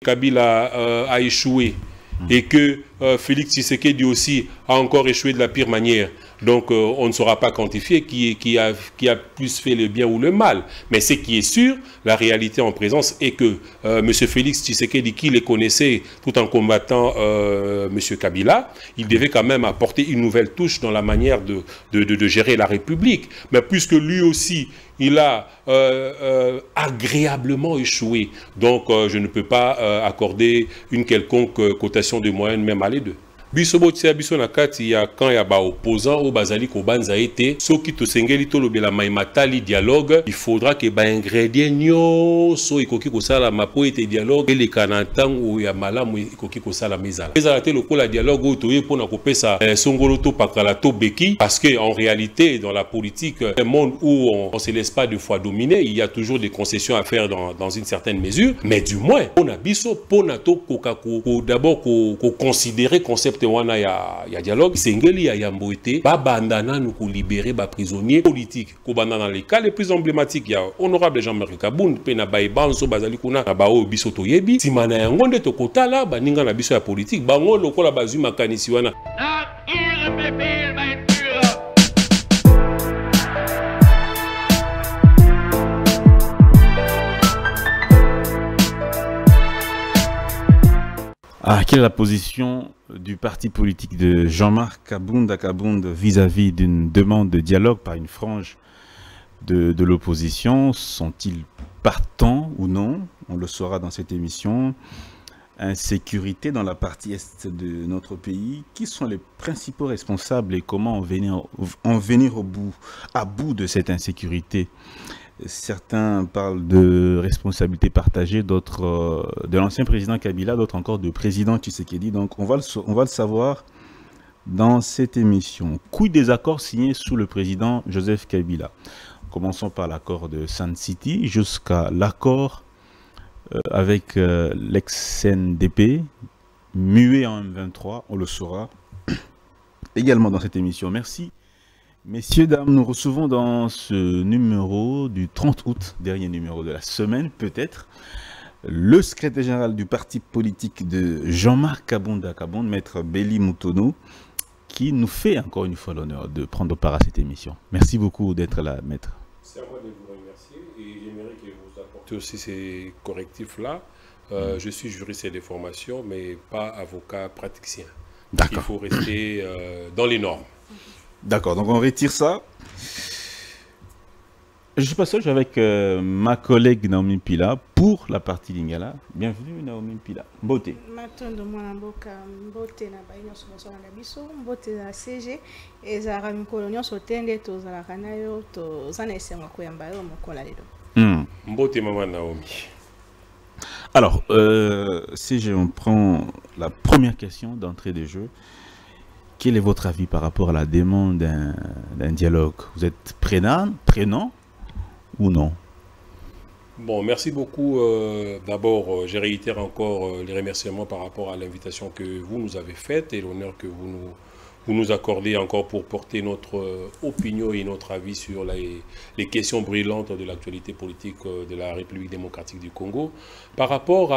Kabila a échoué et que Félix Tshisekedi aussi a encore échoué de la pire manière. Donc on ne saura pas quantifier qui a plus fait le bien ou le mal. Mais ce qui est sûr, la réalité en présence est que M. Félix Tshisekedi, qui les connaissait tout en combattant M. Kabila, il devait quand même apporter une nouvelle touche dans la manière de gérer la République. Mais puisque lui aussi, il a agréablement échoué, donc je ne peux pas accorder une quelconque cotation de moyenne même à les deux. Bisobo tia biso na kati ya quand ya ba opposant au bazali ko banza été soki to sengeli to lobela maimatali dialogue, il faudra que ba ingrédients nyonso ikoki ko sala mapo ete dialogue ele kanantang ou ya malamu ikoki ko sala mezala. Ezala te lokola dialogue o to yepo na ko pesa songolo to pakala to beki, parce que en réalité dans la politique, un monde où on se laisse pas de fois dominer, il y a toujours des concessions à faire dans une certaine mesure, mais du moins on a biso pona to kokako d'abord ko considérer concept wana ya dialogue sengeli ya yamboité babandana nous ko libérer ba prisonniers politiques ko banda dans les cas les plus emblématiques ya honorable Jean-Marc Kabound pe na baibanso bazali kuna na bao biso to yebi simana yango nde to kotala baninga na biso ya politique bango lokola bazui makanisi wana. Quelle est la position du parti politique de Jean-Marc Kabound vis-à-vis d'une demande de dialogue par une frange de l'opposition? Sont-ils partants ou non? On le saura dans cette émission. Insécurité dans la partie est de notre pays. Qui sont les principaux responsables et comment en venir à bout de cette insécurité? Certains parlent de responsabilité partagée, d'autres de l'ancien président Kabila, d'autres encore de président Tshisekedi. Donc on va le savoir dans cette émission. Quid des accords signés sous le président Joseph Kabila? Commençons par l'accord de Sun City jusqu'à l'accord avec l'ex-NDP, muet en M23, on le saura également dans cette émission. Merci. Messieurs, dames, nous recevons dans ce numéro du 30 août, dernier numéro de la semaine peut-être, le secrétaire général du parti politique de Jean-Marc Kabound, maître Belly Mutono, qui nous fait encore une fois l'honneur de prendre part à cette émission. Merci beaucoup d'être là, maître. C'est à moi de vous remercier et j'aimerais que vous apportez aussi ces correctifs-là. Je suis juriste de formation, mais pas avocat praticien. Donc, il faut rester dans les normes. D'accord, donc on retire ça. Je suis pas seul, je suis avec ma collègue Naomi Pila pour la partie Lingala. Bienvenue Naomi Pila. Beauté. Beauté maman Naomi. Alors, si je prends la première question d'entrée de jeu, quel est votre avis par rapport à la demande d'un dialogue? Vous êtes prenant ou non? Bon, merci beaucoup. D'abord, je réitère encore les remerciements par rapport à l'invitation que vous nous avez faite et l'honneur que vous nous accordez encore pour porter notre opinion et notre avis sur les questions brillantes de l'actualité politique de la République démocratique du Congo. Par rapport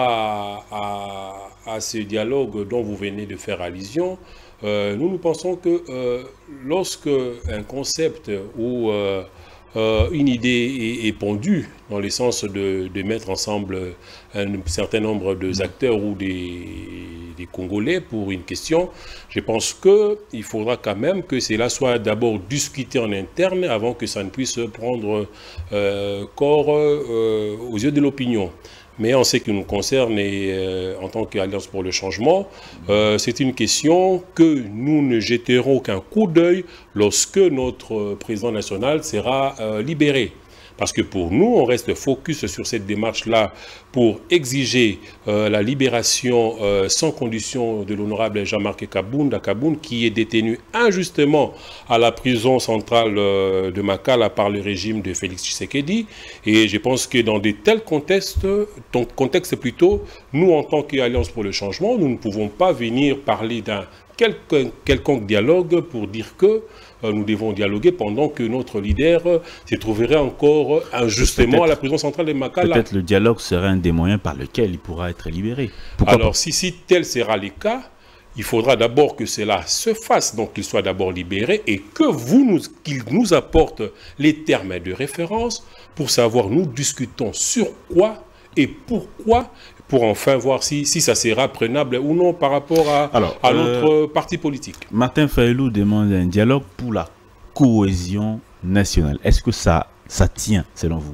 à ce dialogue dont vous venez de faire allusion, nous pensons que lorsque un concept ou une idée est pondue dans le sens de mettre ensemble un certain nombre d'acteurs ou des Congolais pour une question, je pense qu'il faudra quand même que cela soit d'abord discuté en interne avant que ça ne puisse prendre corps aux yeux de l'opinion. Mais en ce qui nous concerne et en tant qu'Alliance pour le changement, c'est une question que nous ne jetterons aucun coup d'œil lorsque notre président national sera libéré. Parce que pour nous, on reste focus sur cette démarche-là pour exiger la libération sans condition de l'honorable Jean-Marc Kabound, qui est détenu injustement à la prison centrale de Makala par le régime de Félix Tshisekedi. Et je pense que dans de tels contextes, nous en tant qu'Alliance pour le changement, nous ne pouvons pas venir parler d'un quelconque dialogue pour dire que nous devons dialoguer pendant que notre leader se trouverait encore injustement à la prison centrale de Makala. Peut-être le dialogue serait un des moyens par lesquels il pourra être libéré. Alors, si tel sera le cas, il faudra d'abord que cela se fasse, donc qu'il soit d'abord libéré et qu'il nous apporte les termes de référence pour savoir nous discutons sur quoi et pourquoi, pour enfin voir si ça sera prenable ou non par rapport à notre parti politique. Martin Fayulu demande un dialogue pour la cohésion nationale. Est-ce que ça tient selon vous?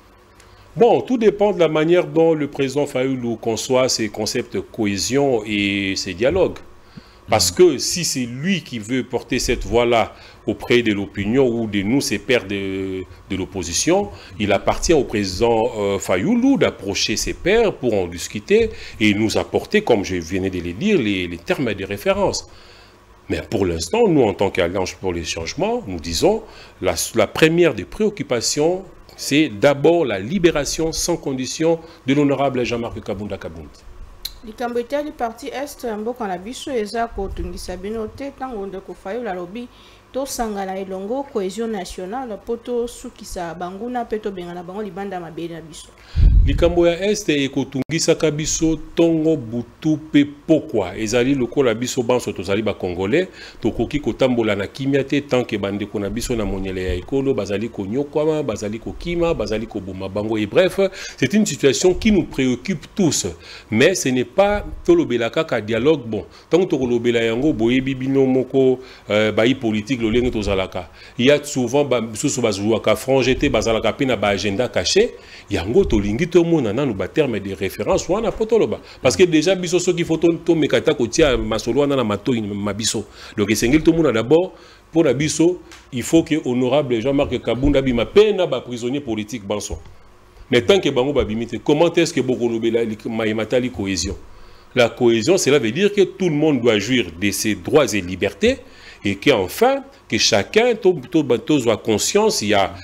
Bon, tout dépend de la manière dont le président Fayulu conçoit ses concepts de cohésion et ses dialogues. Parce que si c'est lui qui veut porter cette voix-là auprès de l'opinion ou de nous, ses pairs de l'opposition, il appartient au président Fayulu d'approcher ses pairs pour en discuter et nous apporter, comme je venais de le dire, les termes de référence. Mais pour l'instant, nous, en tant qu'Alliance pour les changements, nous disons la première des préoccupations, c'est d'abord la libération sans condition de l'honorable Jean-Marc Kabunda Kabound. likambo etali parti est mboka na biso eza kotungisa bino te ntango ndeko Fayulu alobi tosangana elongo cohésion nationale po tosukisa banguna mpe tobengana bango libanda mabele na biso. Likambo ya este ekotungisaka biso tongo butu pe pokwa ezali lokola biso banso tozali ba congolais tokoki kotambola na kimia te tant que bandeko na biso na monyele ya ekolo bazali konyokwama bazali kokima bazali koboma bango et bref c'est une situation qui nous préoccupe tous mais ce n'est pas tolobela kaka dialogue bon tant tokolobela yango boyebi bino moko bayi politique lolenge tozalaka il y a souvent bisusu bazouaka frangete bazalaka pe na ba agenda caché yango tolingi tout le monde a nos termes de référence ou a potoloba parce que déjà biso so qui faut to mekata ko tia masolo na mato mabiso donc essengel tout le monde d'abord pour la biso il faut que honorable Jean-Marc Kabunda bima pena ba prisonnier politique banso mais tant que bango ba bimite comment est-ce que boko lobela matali cohésion la cohésion cela veut dire que tout le monde doit jouir de ses droits et libertés et qu'enfin, que chacun soit conscience, il y a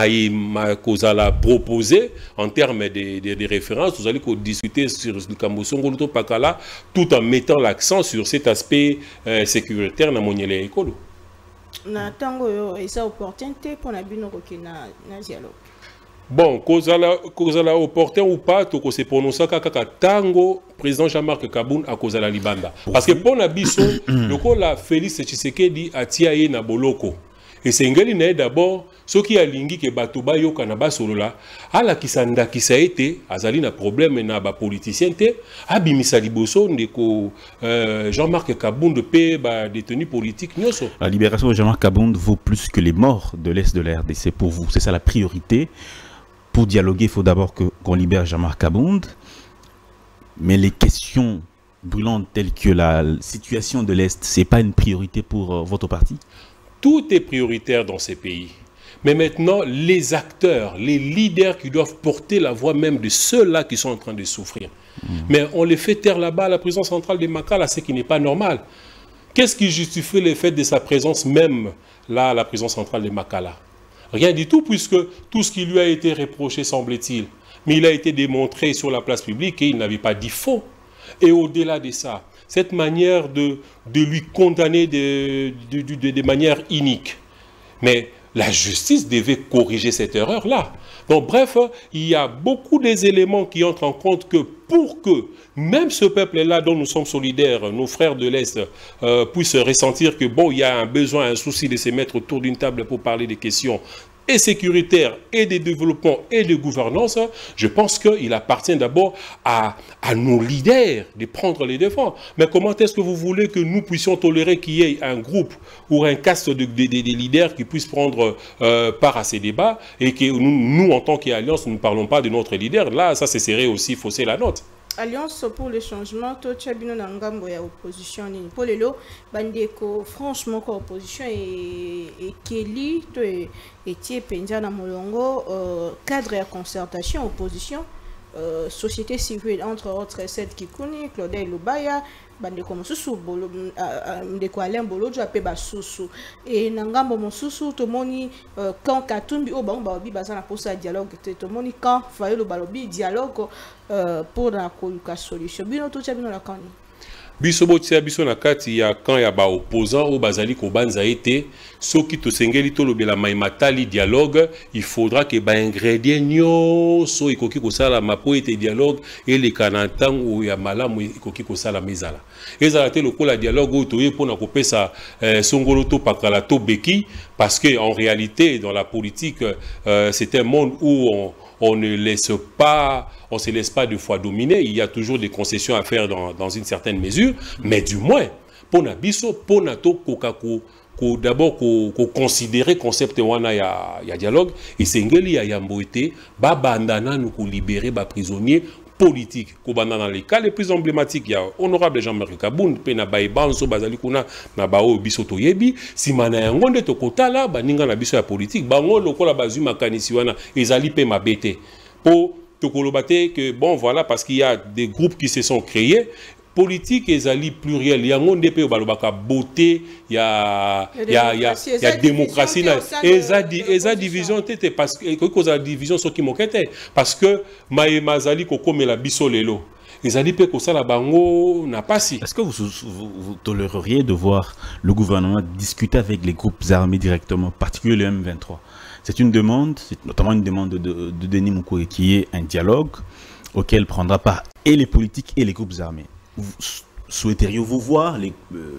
ma cause à la proposer en termes de références, vous allez discuter sur le Cambosongo Pakala, tout en mettant l'accent sur cet aspect sécuritaire dans mon école. Na tango esa opportunité pour na bino na dialogue. Bon, cause à la opportun ou pas, toko se prononcer kaka tango président Jean-Marc Kabound à cause de la Libanda. Parce que pour Nabiso, le coup la Félix Tshisekedi a tiaye na boloko. Et c'est ngeli na d'abord ce qui a lingi que batuba yo kanaba solola ala kisanda kisaete azali na problème na ba politicien te abimisa liboso ndeko Jean-Marc Kabound pe ba détenu politique nyoso. La libération de Jean-Marc Kabound vaut plus que les morts de l'Est de la RDC pour vous. C'est ça la priorité. Pour dialoguer, il faut d'abord qu'on libère Jean-Marc Kabound. Mais les questions brûlantes telles que la situation de l'Est, ce n'est pas une priorité pour votre parti? Tout est prioritaire dans ces pays. Mais maintenant, les acteurs, les leaders qui doivent porter la voix même de ceux-là qui sont en train de souffrir. Mais on les fait taire là-bas à la prison centrale de Makala, ce qui n'est pas normal. Qu'est-ce qui justifie le fait de sa présence même là à la prison centrale de Makala? Rien du tout, puisque tout ce qui lui a été reproché, semble-t-il, mais il a été démontré sur la place publique et il n'avait pas dit faux. Et au-delà de ça, cette manière de lui condamner de manière inique. Mais la justice devait corriger cette erreur-là. Donc bref, il y a beaucoup des éléments qui entrent en compte que pour que même ce peuple-là dont nous sommes solidaires, nos frères de l'Est, puissent ressentir que bon, il y a un besoin, un souci de se mettre autour d'une table pour parler des questions et sécuritaires, et de développement, et de gouvernance, je pense qu'il appartient d'abord à nos leaders de prendre les devants. Mais comment est-ce que vous voulez que nous puissions tolérer qu'il y ait un groupe ou un caste de leaders qui puissent prendre part à ces débats et que nous en tant qu'alliance, nous ne parlons pas de notre leader? Là, ça, ce serait aussi fausser la note. Alliance pour le changement, to tchabino na ngambo ya opposition nini. Pour lelo, bandeko, franchement, ko opposition et Kelly, to etie penja na molongo, cadre ya concertation, opposition, société civile, entre autres, celle qui connaît, Claudel Lubaya, bandeko mosusu, ndeko Alain Bolojo, ape basusu. Et nangambo mosusu, tomoni, quand Katumbi, oh, baobi, bazana pour ça dialogue, tomoni, quand Fayulu balobi, dialogue, pour la solution. Bino to tchabino la kani. biso botia biso na kati ya quand ya ba opposant au bazali ko banza été soki to sengeli to lobela maimatali dialogue il faudra que ba ingrédients nyonso ikoki ko sala mapo ete dialogue et les kanantang ou ya malamu ikoki ko sala mezala ezala te lokola dialogue o to ye pona ko pesa songolo to pakala to beki parce que en réalité dans la politique c'est un monde où on ne laisse pas, on se laisse pas de fois dominer. Il y a toujours des concessions à faire dans une certaine mesure, mais du moins, pour Nabiso, pour Nato, d'abord, considérer concept wana ya dialogue, et c'est ngeli ya yamboete, ba bandana nous libérer ba prisonniers politique. Dans les cas les plus emblématiques, il y a honorable Jean-Marc Kaboun, pena baibanso bazali kuna na bao biso toyebi, si mana yangonde to kota la baninga na biso ya politique, bango lokola bazu makanisi wana ezali pe mabete. Po tokolobate que bon voilà parce qu'il y a des groupes qui se sont créés politique ezali pluriel yangonde pe balobaka beauté ya démocratie na eza division tete parce que cause division so ki mokete parce que mazali kokomela biso lelo ezali pe kosala bango na pasi. Est-ce que vous toléreriez de voir le gouvernement discuter avec les groupes armés directement, particulièrement le M23? C'est une demande, c'est notamment une demande de Denis Mukwege qui est un dialogue auquel prendra part et les politiques et les groupes armés. Souhaiteriez-vous voir les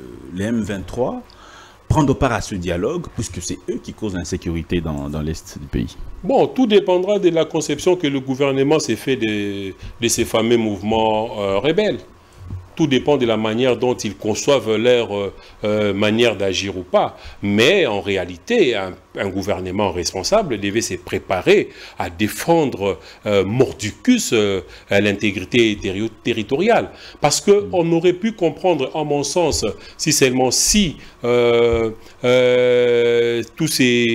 M23 prendre part à ce dialogue, puisque c'est eux qui causent l'insécurité dans l'Est du pays? Bon, tout dépendra de la conception que le gouvernement s'est fait de ces fameux mouvements rebelles. Tout dépend de la manière dont ils conçoivent leur manière d'agir ou pas. Mais en réalité, un gouvernement responsable devait se préparer à défendre mordicus l'intégrité territoriale. Parce qu'on aurait pu comprendre, en mon sens, si seulement si toutes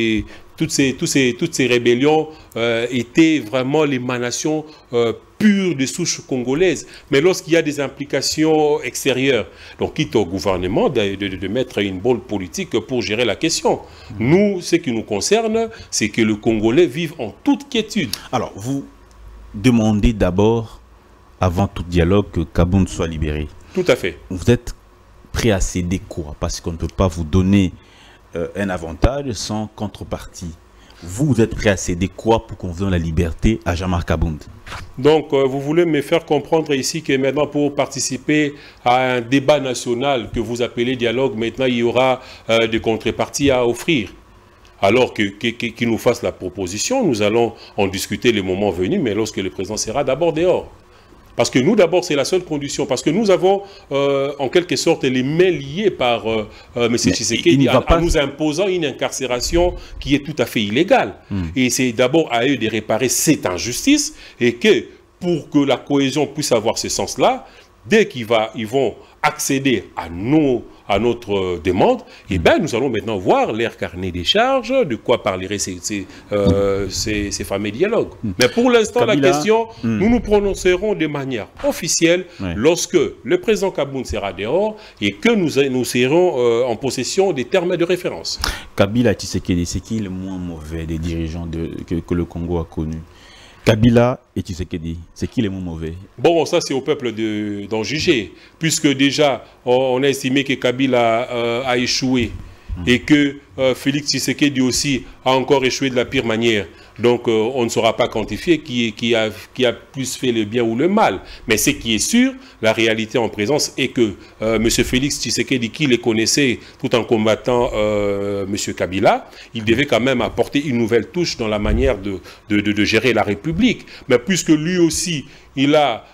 ces rébellions étaient vraiment l'émanation pure de souches congolaises, mais lorsqu'il y a des implications extérieures, donc quitte au gouvernement de mettre une bonne politique pour gérer la question. Nous, ce qui nous concerne, c'est que le Congolais vive en toute quiétude. Alors, vous demandez d'abord, avant tout dialogue, que Kabound soit libéré. Tout à fait. Vous êtes prêt à céder quoi? Parce qu'on ne peut pas vous donner un avantage sans contrepartie. Vous êtes prêt à céder quoi pour qu'on vous donne la liberté à Jean-Marc Kabound? Donc, vous voulez me faire comprendre ici que maintenant, pour participer à un débat national que vous appelez dialogue, maintenant, il y aura des contreparties à offrir. Alors qu'il nous fasse la proposition, nous allons en discuter le moment venu, mais lorsque le président sera d'abord dehors. Parce que nous, d'abord, c'est la seule condition. Parce que nous avons, en quelque sorte, les mains liées par M. Tshisekedi en nous imposant une incarcération qui est tout à fait illégale. Et c'est d'abord à eux de réparer cette injustice et que, pour que la cohésion puisse avoir ce sens-là, dès qu'ils vont accéder à notre demande, eh ben, nous allons maintenant voir leur carnet des charges, de quoi parleraient ces fameux dialogues. Mais pour l'instant, la question, nous nous prononcerons de manière officielle lorsque le président Kabound sera dehors et que nous serons en possession des termes de référence. Kabila Tshisekedi, c'est qui le moins mauvais des dirigeants que le Congo a connu? Kabila et Tshisekedi, c'est qui les moins mauvais? Bon, ça c'est au peuple d'en juger, puisque déjà on a estimé que Kabila a échoué et que Félix Tshisekedi aussi a encore échoué de la pire manière. Donc on ne saura pas quantifier qui a plus fait le bien ou le mal. Mais ce qui est sûr, la réalité en présence est que M. Félix Tshisekedi, qui les connaissait tout en combattant M. Kabila, il devait quand même apporter une nouvelle touche dans la manière de gérer la République. Mais puisque lui aussi, il a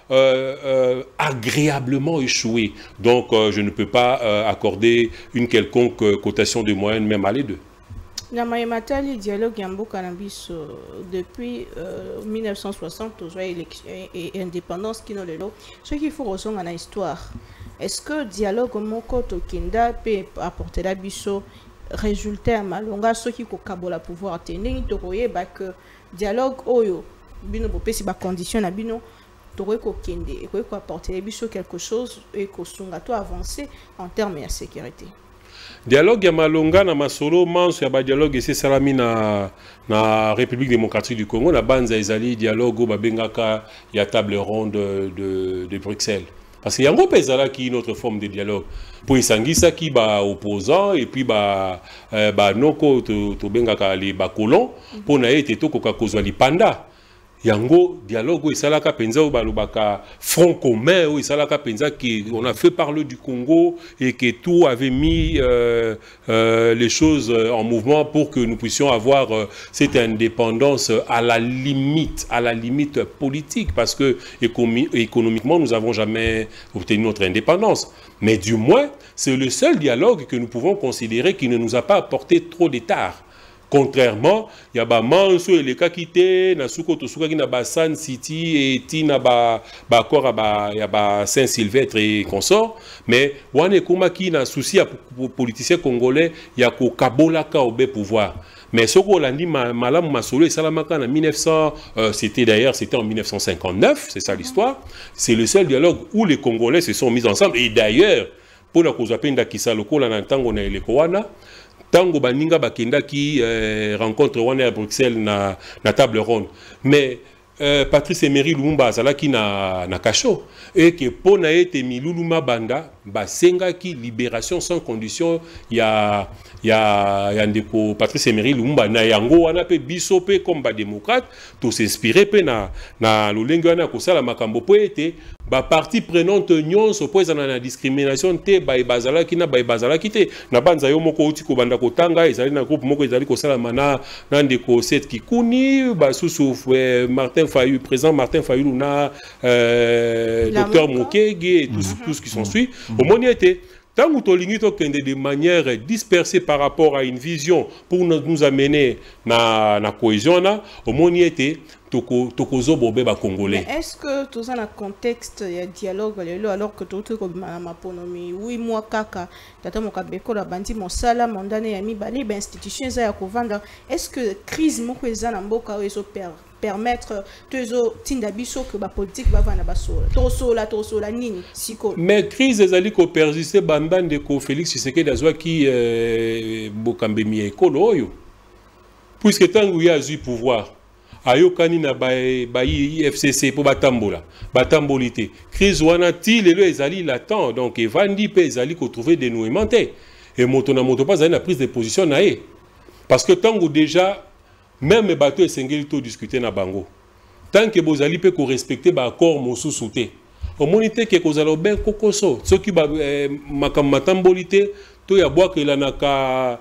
agréablement échoué, donc je ne peux pas accorder une quelconque cotation de moyenne même à les deux. Na matali dialogue yambo cannabis depuis 1960 aux élections et indépendance qui n'ont le lot. Ce qu'il faut ressentir dans l'histoire. Est-ce que dialogue moko to kinda peut apporter la biso résultat malonga ce qui ko kabola pouvoir tenir to koyeba que dialogue oyo bino bopesi ba condition na bino to ko kende et ko apporter biso quelque chose et ko sunga to avancer en termes de sécurité. Dialogue ya malonga na masolo manso ya ba dialogue ese salami na République démocratique du Congo na banza ezali dialogue o babengaka ya table ronde de Bruxelles. Parce qu'il y a un groupe qui est notre forme de dialogue. Pour Isangisa qui est opposant et puis noko to benga les colons pour naé te to koka kozwa lipanda. Yango dialogue isalaka penza ou balubaka front commun ou isalaka penza qui on a fait parler du Congo et que tout avait mis les choses en mouvement pour que nous puissions avoir cette indépendance à la limite politique, parce que économiquement nous n'avons jamais obtenu notre indépendance, mais du moins c'est le seul dialogue que nous pouvons considérer qui ne nous a pas apporté trop d'état. Contrairement, il y a des manso et les kakite, na suko to suka na ba San City et tina ba encore il y a ba Saint-Sylvestre et consort, mais wane kuma ki na souci à politiciens congolais, il y a ko kabola ka obe pouvoir. Mais ce qu'on a dit malam masolo et salamaka en 1900, c'était en 1959, c'est ça l'histoire. C'est le seul dialogue où les Congolais se sont mis ensemble, et d'ailleurs pour la cause apenda kisa lokola na ntango na elekowana tango baninga bakenda qui rencontre wana à Bruxelles na table ronde, mais Patrice Emery Lumumba azalaki na kasho et que pona ete miluluma banda basenga ki libération sans condition ya ndeko Patrice Emery Lumumba na yango wana pe biso pe comme ba démocrate to s'inspirer pe na lolenge wana ko sala makambo po ete ba parti prenante nyonso po ezana na discrimination te ba bazalaki na ba bazalaki te na banza yo moko uti ko banda ko tanga ezali na groupe moko ezali ko sala mana na ndeko set kikuni ba susu Martin Fayulu, président Martin Fayulu na docteur Mokege et tout ce qui s'ensuit. Au moins était tant que de manière dispersée par rapport à une vision pour nous amener na cohésion là, au moins était tokozo bobe ba congolais. Est-ce que tout ça dans contexte il y a dialogue alors que tout comme ma ponomi oui moi kaka tata mokabeko la bandi mosala mondane ya mibale ba institution za ya kovanda, est-ce que crise moko eza na mboka oyo permettre tozo tinda biso que ba politique va vana basola tosola nini siko mais crise ezali ko persister bambande ko Félix Tshisekedi azwa ki bokambe mi ekolo oyo, puisque tangu ya azu pouvoir ayokani na ba FCC pour batambolité crise wana ti lelo ezali latent, donc evandi pe ezali ko trouver dénouement te et moto na moto pas na prise de position na e, parce que tangu déjà même les bateaux et sengeli to discuter na bango tant que bozali pe ko respecter ba accord mosusu te au monité que kozalo ben kokoso soki ba matambolité to ya bwa ke lanaka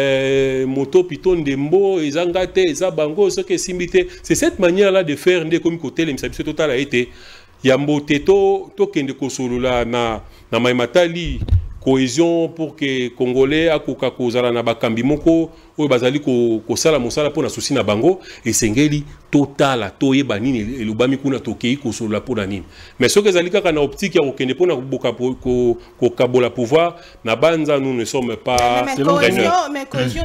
moto piton ndembo ezangate eza bango soki simbité. C'est cette manière là de faire ndé comme côté les misabiso total a été ya mbote to kende kosolola na maimatali cohésion pour que Congolais akoka kozala na bakambi moko oyo bazali ko sala mosala pona souci na bango et sengeli total toye banini elobami kuna tokei kosolola pona nini, mais ce que ezali kaka na optique ya kokende pona boka ko kabola pouvoir na banza nous ne sommes pas mais cohésion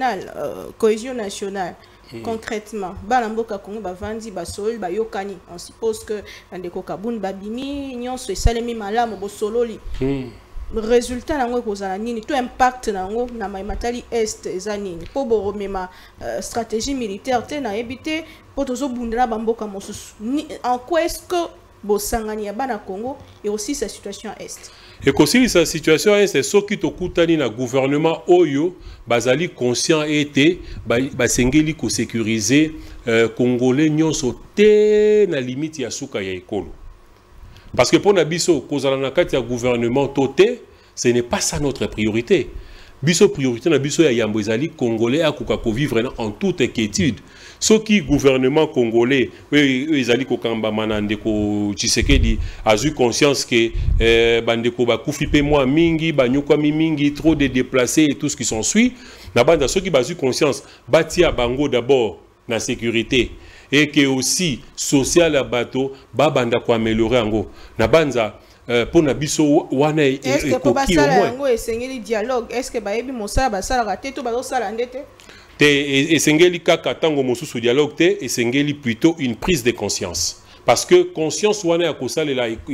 nationale concrètement balamboka Congo bavandi basol bayokani, on suppose que ndeko kabun babimi nyonso esalemi malamu bosololi résultat nango kozala nini to impact nango na maimatali est eza nini po boromema stratégie militaire te na ebité po tozo bundela bamboka mosusu en quoi est-ce que bosangani ya bana Congo et aussi sa situation est et aussi sa situation est soki tokutani na gouvernement oyo bazali conscient été basengeli ko sécuriser congolais nyonso te na limite ya suka ya ekolo. Parce que pour Nabiso, il y a gouvernement toté, ce n'est pas ça notre priorité. Biso priorité Nabiso ya Yambozali congolais à Kokako vivre en toute inquiétude. Ce qui gouvernement congolais, ils allaient kokamba manandeko Tshisekedi a eu conscience que bandeko ba kufipe moi mingi, banyokwa mingi, trop de déplacés et tout ce qui s'ensuit. Na banda ceux qui ba eu conscience, bati à bango d'abord la sécurité. Et que aussi social à bateau babanda ko améliorer ango na banza pour na biso wana est-ce que pour basala ango esengeli dialogue, est-ce que bayebi mosala basala raté to bazo sala ndete te esengeli kaka tango mosusu dialogue te esengeli plutôt une prise de conscience, parce que conscience wana ya kosala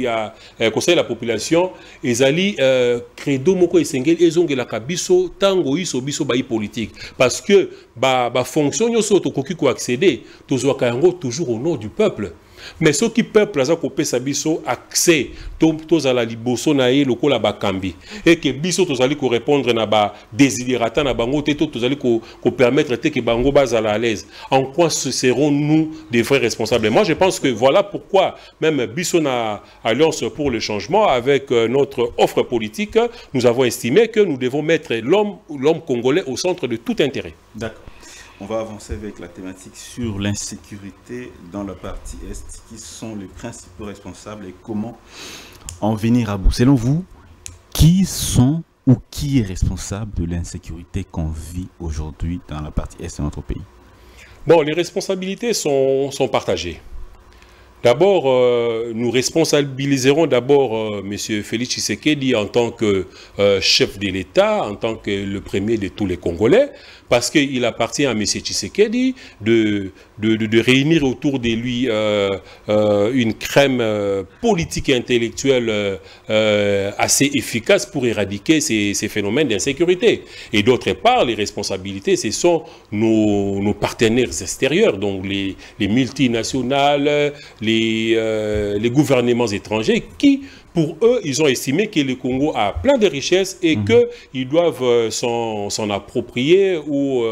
la population ezali credo moko esengeli ezongela kabiso tango iso biso ba politique, parce que ba fonction nyonso tokoki ko accéder tozwaka yango toujours au nom du peuple. Mais ceux qui peuple aza kopé sa biso accès tous à la liboso na ye lokola bakambi et que biso tozali ko répondre na ba desiderata na bango te to tozali ko permettre te que bango bazala à l'aise. En quoi serons nous des vrais responsables? Moi je pense que voilà pourquoi même biso na Alliance pour le changement avec notre offre politique, nous avons estimé que nous devons mettre l'homme congolais au centre de tout intérêt. D'accord. On va avancer avec la thématique sur l'insécurité dans la partie Est. Qui sont les principaux responsables et comment en venir à bout? Selon vous, qui sont ou qui est responsable de l'insécurité qu'on vit aujourd'hui dans la partie Est de notre pays? Bon, les responsabilités sont partagées. D'abord, nous responsabiliserons d'abord M. Félix Tshisekedi en tant que chef de l'État, en tant que le premier de tous les Congolais, parce qu'il appartient à M. Tshisekedi de réunir autour de lui une crème politique et intellectuelle assez efficace pour éradiquer ces phénomènes d'insécurité. Et d'autre part, les responsabilités, ce sont nos partenaires extérieurs, donc les multinationales, les gouvernements étrangers qui, pour eux, ils ont estimé que le Congo a plein de richesses et qu'ils doivent s'en approprier ou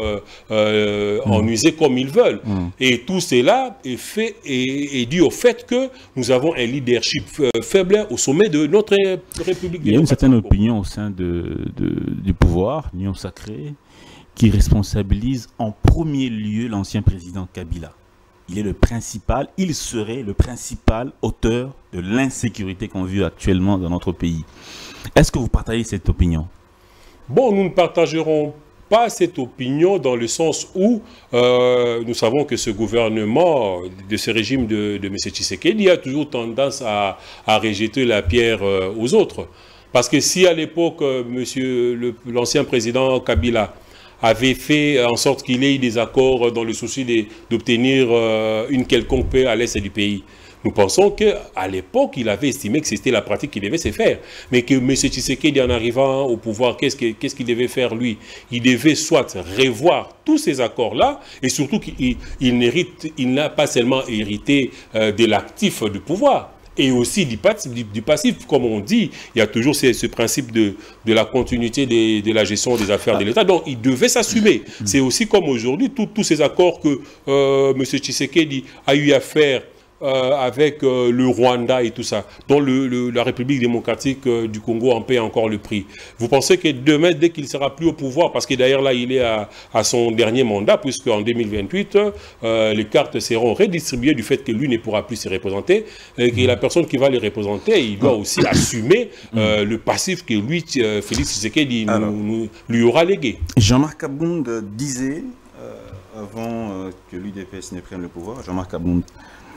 en user comme ils veulent. Et tout cela est fait et dû au fait que nous avons un leadership faible au sommet de notre République. Il y a une certaine opinion au sein du pouvoir, l'Union sacrée, qui responsabilise en premier lieu l'ancien président Kabila. Il est le principal, il serait le principal auteur de l'insécurité qu'on vit actuellement dans notre pays. Est-ce que vous partagez cette opinion? Bon, nous ne partagerons pas cette opinion dans le sens où nous savons que ce gouvernement, de ce régime de M. Tshisekedi, a toujours tendance à rejeter la pierre aux autres. Parce que si à l'époque, l'ancien président Kabila avait fait en sorte qu'il ait eu des accords dans le souci d'obtenir une quelconque paix à l'est du pays. Nous pensons qu'à l'époque, il avait estimé que c'était la pratique qui devait se faire. Mais que M. Tshisekedi, en arrivant au pouvoir, qu'est-ce qu'il devait faire, lui? Il devait soit revoir tous ces accords-là, et surtout qu'il n'a pas seulement hérité de l'actif du pouvoir, et aussi du passif, comme on dit, il y a toujours ce principe de la continuité de la gestion des affaires de l'État. Donc, il devait s'assumer. C'est aussi comme aujourd'hui, tous ces accords que M. Tshisekedi a eu à faire avec le Rwanda et tout ça, dont la République démocratique du Congo en paie encore le prix. Vous pensez que demain, dès qu'il ne sera plus au pouvoir, parce que d'ailleurs là, il est à son dernier mandat, puisque en 2028, les cartes seront redistribuées du fait que lui ne pourra plus se représenter, et que la personne qui va le représenter, il doit aussi assumer le passif que lui, Félix Tshisekedi, lui aura légué. Jean-Marc Abound disait, avant que l'UDPS ne prenne le pouvoir, Jean-Marc Abound,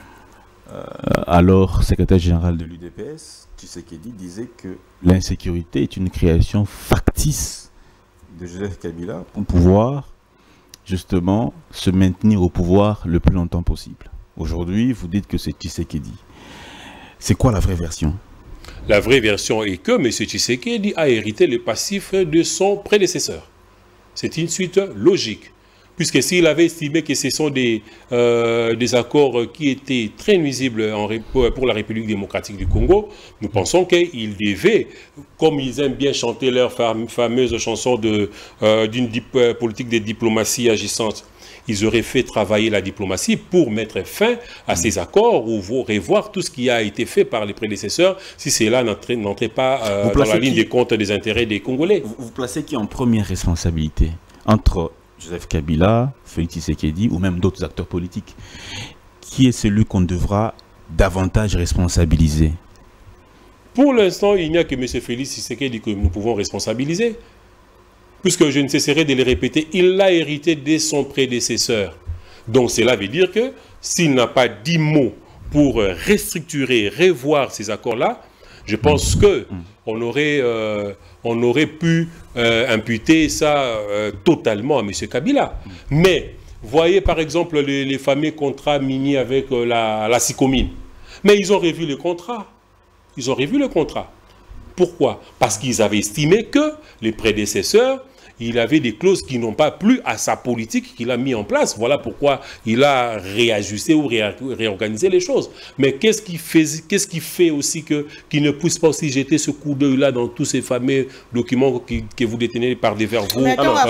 alors secrétaire général de l'UDPS, Tshisekedi disait que l'insécurité est une création factice de Joseph Kabila pour pouvoir justement se maintenir au pouvoir le plus longtemps possible. Aujourd'hui, vous dites que c'est Tshisekedi. C'est quoi la vraie version? La vraie version est que M. Tshisekedi a hérité le passif de son prédécesseur. C'est une suite logique. Puisque s'il avait estimé que ce sont des accords qui étaient très nuisibles pour la République démocratique du Congo, nous pensons qu'il devait, comme ils aiment bien chanter leur fameuse chanson d'une politique de diplomatie agissante, ils auraient fait travailler la diplomatie pour mettre fin à ces accords ou revoir tout ce qui a été fait par les prédécesseurs si cela n'entrait pas dans la ligne des comptes des intérêts des Congolais. Vous placez qui en première responsabilité entre Joseph Kabila, Félix Tshisekedi ou même d'autres acteurs politiques? Qui est celui qu'on devra davantage responsabiliser? Pour l'instant, il n'y a que M. Félix Tshisekedi que nous pouvons responsabiliser. Puisque je ne cesserai de le répéter, il l'a hérité de son prédécesseur. Donc cela veut dire que s'il n'a pas dit mot pour restructurer, revoir ces accords-là, je pense qu'on aurait pu imputer ça totalement à M. Kabila. Mais, voyez par exemple les fameux contrats miniers avec la Sicomine. Mais ils ont revu le contrat. Ils ont revu le contrat. Pourquoi? Parce qu'ils avaient estimé que les prédécesseurs, il avait des clauses qui n'ont pas plu à sa politique qu'il a mis en place. Voilà pourquoi il a réajusté ou réorganisé les choses. Mais qu'est-ce qui fait aussi qu'il ne puisse pas aussi jeter ce coup d'œil-là dans tous ces fameux documents que vous détenez par devers vous?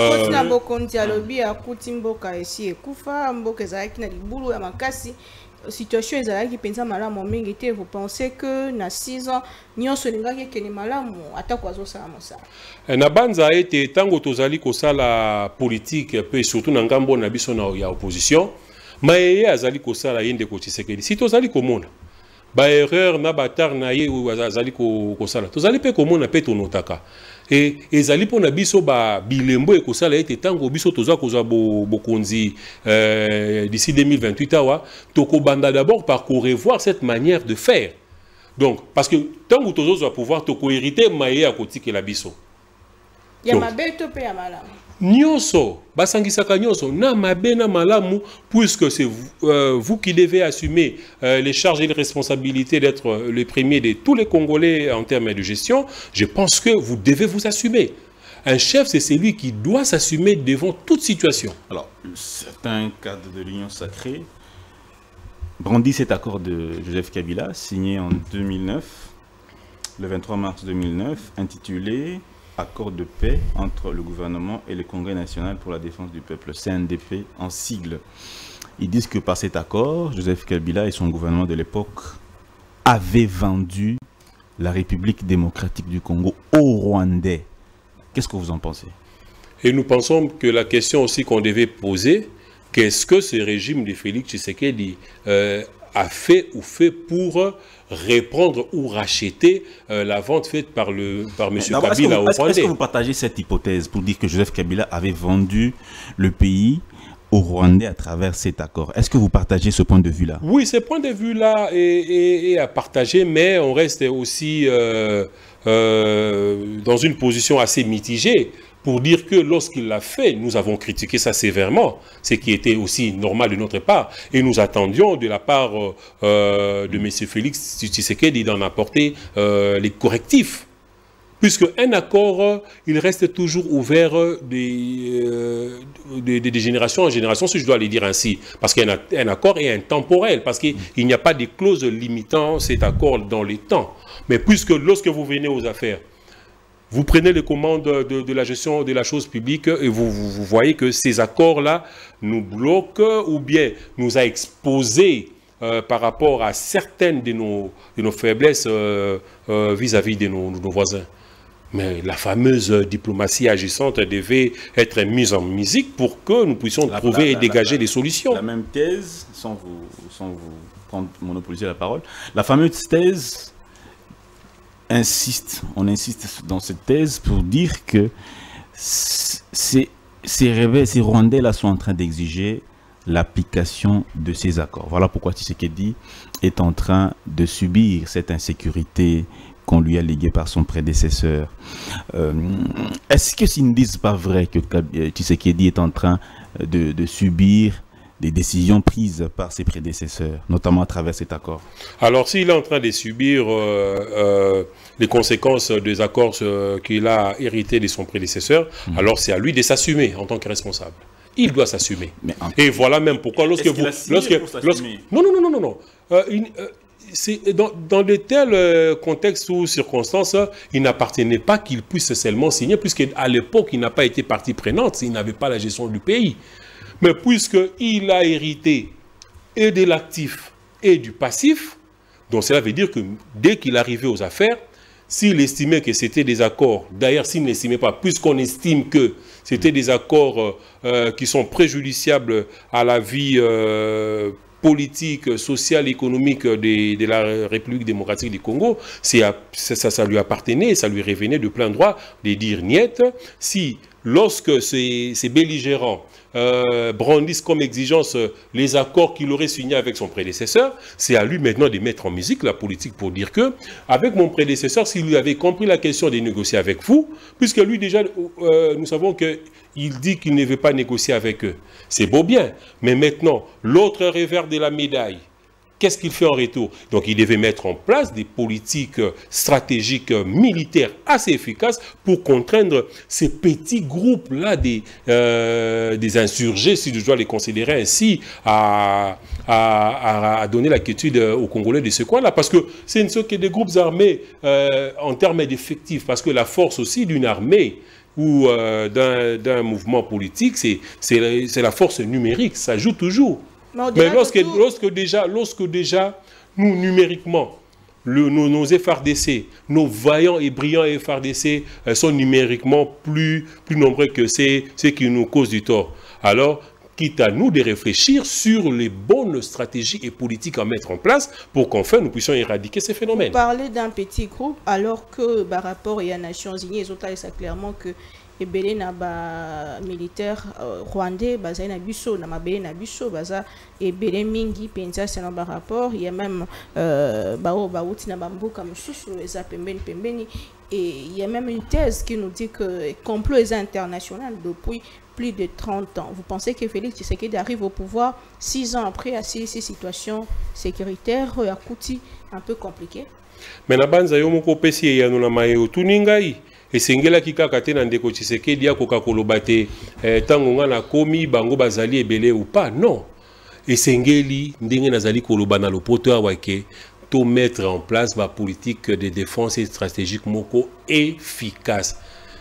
Situation ezalaki penza malamu mingi te, vous pensez que na 6 ans nyonso lingaki kene malamu atako azosala mosala na banza ete tango tozali kosala politique pe surtout na ngambo na biso na ya opposition mayeye azali kosala yende ko Tshisekedi si tozali komona ba erreur na batar na ye azali kosala tozali pe komona pe tonotaka et ezali pona biso ba bilembo e kosala ete tango biso toza kozwa bokonzi d'ici 2028 awa tokobanda d'abord par revoir cette manière de faire. Donc parce que tango tozo va pouvoir toko hériter maye a kotike la biso ya mabeto pe ya malamu nyonso basangisaka nyonso na mabe na malamu puisque c'est vous qui devez assumer les charges et les responsabilités d'être le premier de tous les Congolais en termes de gestion. Je pense que vous devez vous assumer. Un chef, c'est celui qui doit s'assumer devant toute situation. Alors, certains cadres de l'Union sacrée brandissent cet accord de Joseph Kabila signé en 2009, le 23 mars 2009, intitulé accord de paix entre le gouvernement et le Congrès national pour la défense du peuple, CNDP en sigle. Ils disent que par cet accord, Joseph Kabila et son gouvernement de l'époque avaient vendu la République démocratique du Congo aux Rwandais. Qu'est-ce que vous en pensez? Et nous pensons que la question aussi qu'on devait poser, qu'est-ce que ce régime de Félix Tshisekedi a fait ou fait pour reprendre ou racheter la vente faite par M. Kabila au Rwandais. Est-ce que vous partagez cette hypothèse pour dire que Joseph Kabila avait vendu le pays aux Rwandais à travers cet accord? Est-ce que vous partagez ce point de vue-là? Oui, ce point de vue-là est à partager, mais on reste aussi dans une position assez mitigée pour dire que lorsqu'il l'a fait, nous avons critiqué ça sévèrement, ce qui était aussi normal de notre part. Et nous attendions de la part de M. Félix Tshisekedi d'en apporter les correctifs. Puisque un accord, il reste toujours ouvert de génération en génération, si je dois le dire ainsi. Parce qu'un accord est intemporel, parce qu'il n'y a pas de clause limitant cet accord dans les temps. Mais puisque lorsque vous venez aux affaires, vous prenez les commandes de la gestion de la chose publique et vous voyez que ces accords-là nous bloquent ou bien nous a exposés par rapport à certaines de nos faiblesses vis-à-vis de nos voisins. Mais la fameuse diplomatie agissante devait être mise en musique pour que nous puissions trouver et dégager des solutions. La même thèse, sans vous prendre monopoliser la parole, la fameuse thèse on insiste dans cette thèse pour dire que ces Rwandais-là sont en train d'exiger l'application de ces accords. Voilà pourquoi Tshisekedi est en train de subir cette insécurité qu'on lui a léguée par son prédécesseur. Est-ce que s'ils ne disent pas vrai que Tshisekedi est en train de subir des décisions prises par ses prédécesseurs, notamment à travers cet accord? Alors, s'il est en train de subir les conséquences des accords qu'il a hérités de son prédécesseur, alors c'est à lui de s'assumer en tant que responsable. Il doit s'assumer. Et voilà même pourquoi lorsque vous... Non. Dans de tels contextes ou circonstances, il n'appartenait pas qu'il puisse seulement signer, puisqu'à l'époque, il n'a pas été partie prenante, il n'avait pas la gestion du pays. Mais puisqu'il a hérité et de l'actif et du passif, donc cela veut dire que dès qu'il arrivait aux affaires, s'il estimait que c'était des accords, d'ailleurs s'il n'estimait pas, puisqu'on estime que c'était des accords qui sont préjudiciables à la vie politique, sociale, économique de la République démocratique du Congo, ça lui appartenait, ça lui revenait de plein droit de dire niet. Si, lorsque ces belligérants brandissent comme exigence les accords qu'il aurait signés avec son prédécesseur, c'est à lui maintenant de mettre en musique la politique pour dire que, avec mon prédécesseur, s'il lui avait compris la question de négocier avec vous, puisque lui déjà, nous savons qu'il dit qu'il ne veut pas négocier avec eux. C'est beau bien, mais maintenant, l'autre revers de la médaille, qu'est-ce qu'il fait en retour? Donc il devait mettre en place des politiques stratégiques militaires assez efficaces pour contraindre ces petits groupes-là des insurgés, si je dois les considérer ainsi, à donner la quiétude aux Congolais de ce coin-là. Parce que ce ne sont que des groupes armés en termes d'effectifs, parce que la force aussi d'une armée ou d'un mouvement politique, c'est la force numérique, ça joue toujours. Mais lorsque déjà, nous, numériquement, nos FRDC, nos vaillants et brillants FRDC sont numériquement plus nombreux que ceux qui nous causent du tort, alors, quitte à nous de réfléchir sur les bonnes stratégies et politiques à mettre en place pour qu'enfin nous puissions éradiquer ces phénomènes. Vous parlez d'un petit groupe, alors que par rapport aux Nations Unies, ils ont dit clairement que les militaires rwandais, bazai na biso na mabele na biso baza ebele mingi penza c'est dans rapport. Il y a même bauti na bambuka mususu eza pembeni et il y a même une thèse qui nous dit que complot est international depuis plus de 30 ans. Vous pensez que Félix Tshisekedi arrive au pouvoir 6 ans après à ces situations sécuritaires à Kouti un peu compliquées? Mais na banza yo moko pesi ya no na mayo tuningai esengela kikaka te na ndeko Tshisekedi akoka koloba te tango nga na komi bango bazali ebele ou pas, non. Esengeli ndenge nazali koloba na lopoto awa ke to mettre en place la politique de défense et stratégique moko efficace.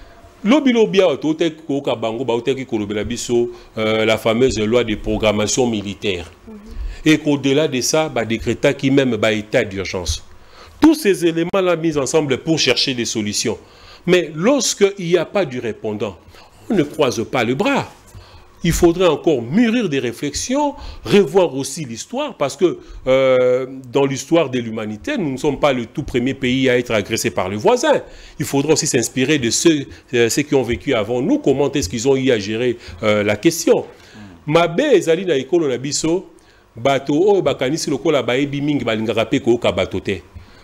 Lobi autote koka bango bauteki kolobela biso la fameuse loi de programmation militaire. Et qu'au-delà de ça, décréta qui même état d'urgence. Tous ces éléments-là mis ensemble pour chercher des solutions. Mais lorsqu'il n'y a pas du répondant, on ne croise pas le bras. Il faudrait encore mûrir des réflexions, revoir aussi l'histoire, parce que dans l'histoire de l'humanité, nous ne sommes pas le tout premier pays à être agressé par le voisin. Il faudra aussi s'inspirer de ceux qui ont vécu avant nous, comment est-ce qu'ils ont eu à gérer la question. Mabe ezali na ekolo na biso, bato o bakanisi lokola baebi mingi balingaka pe ko ka batote.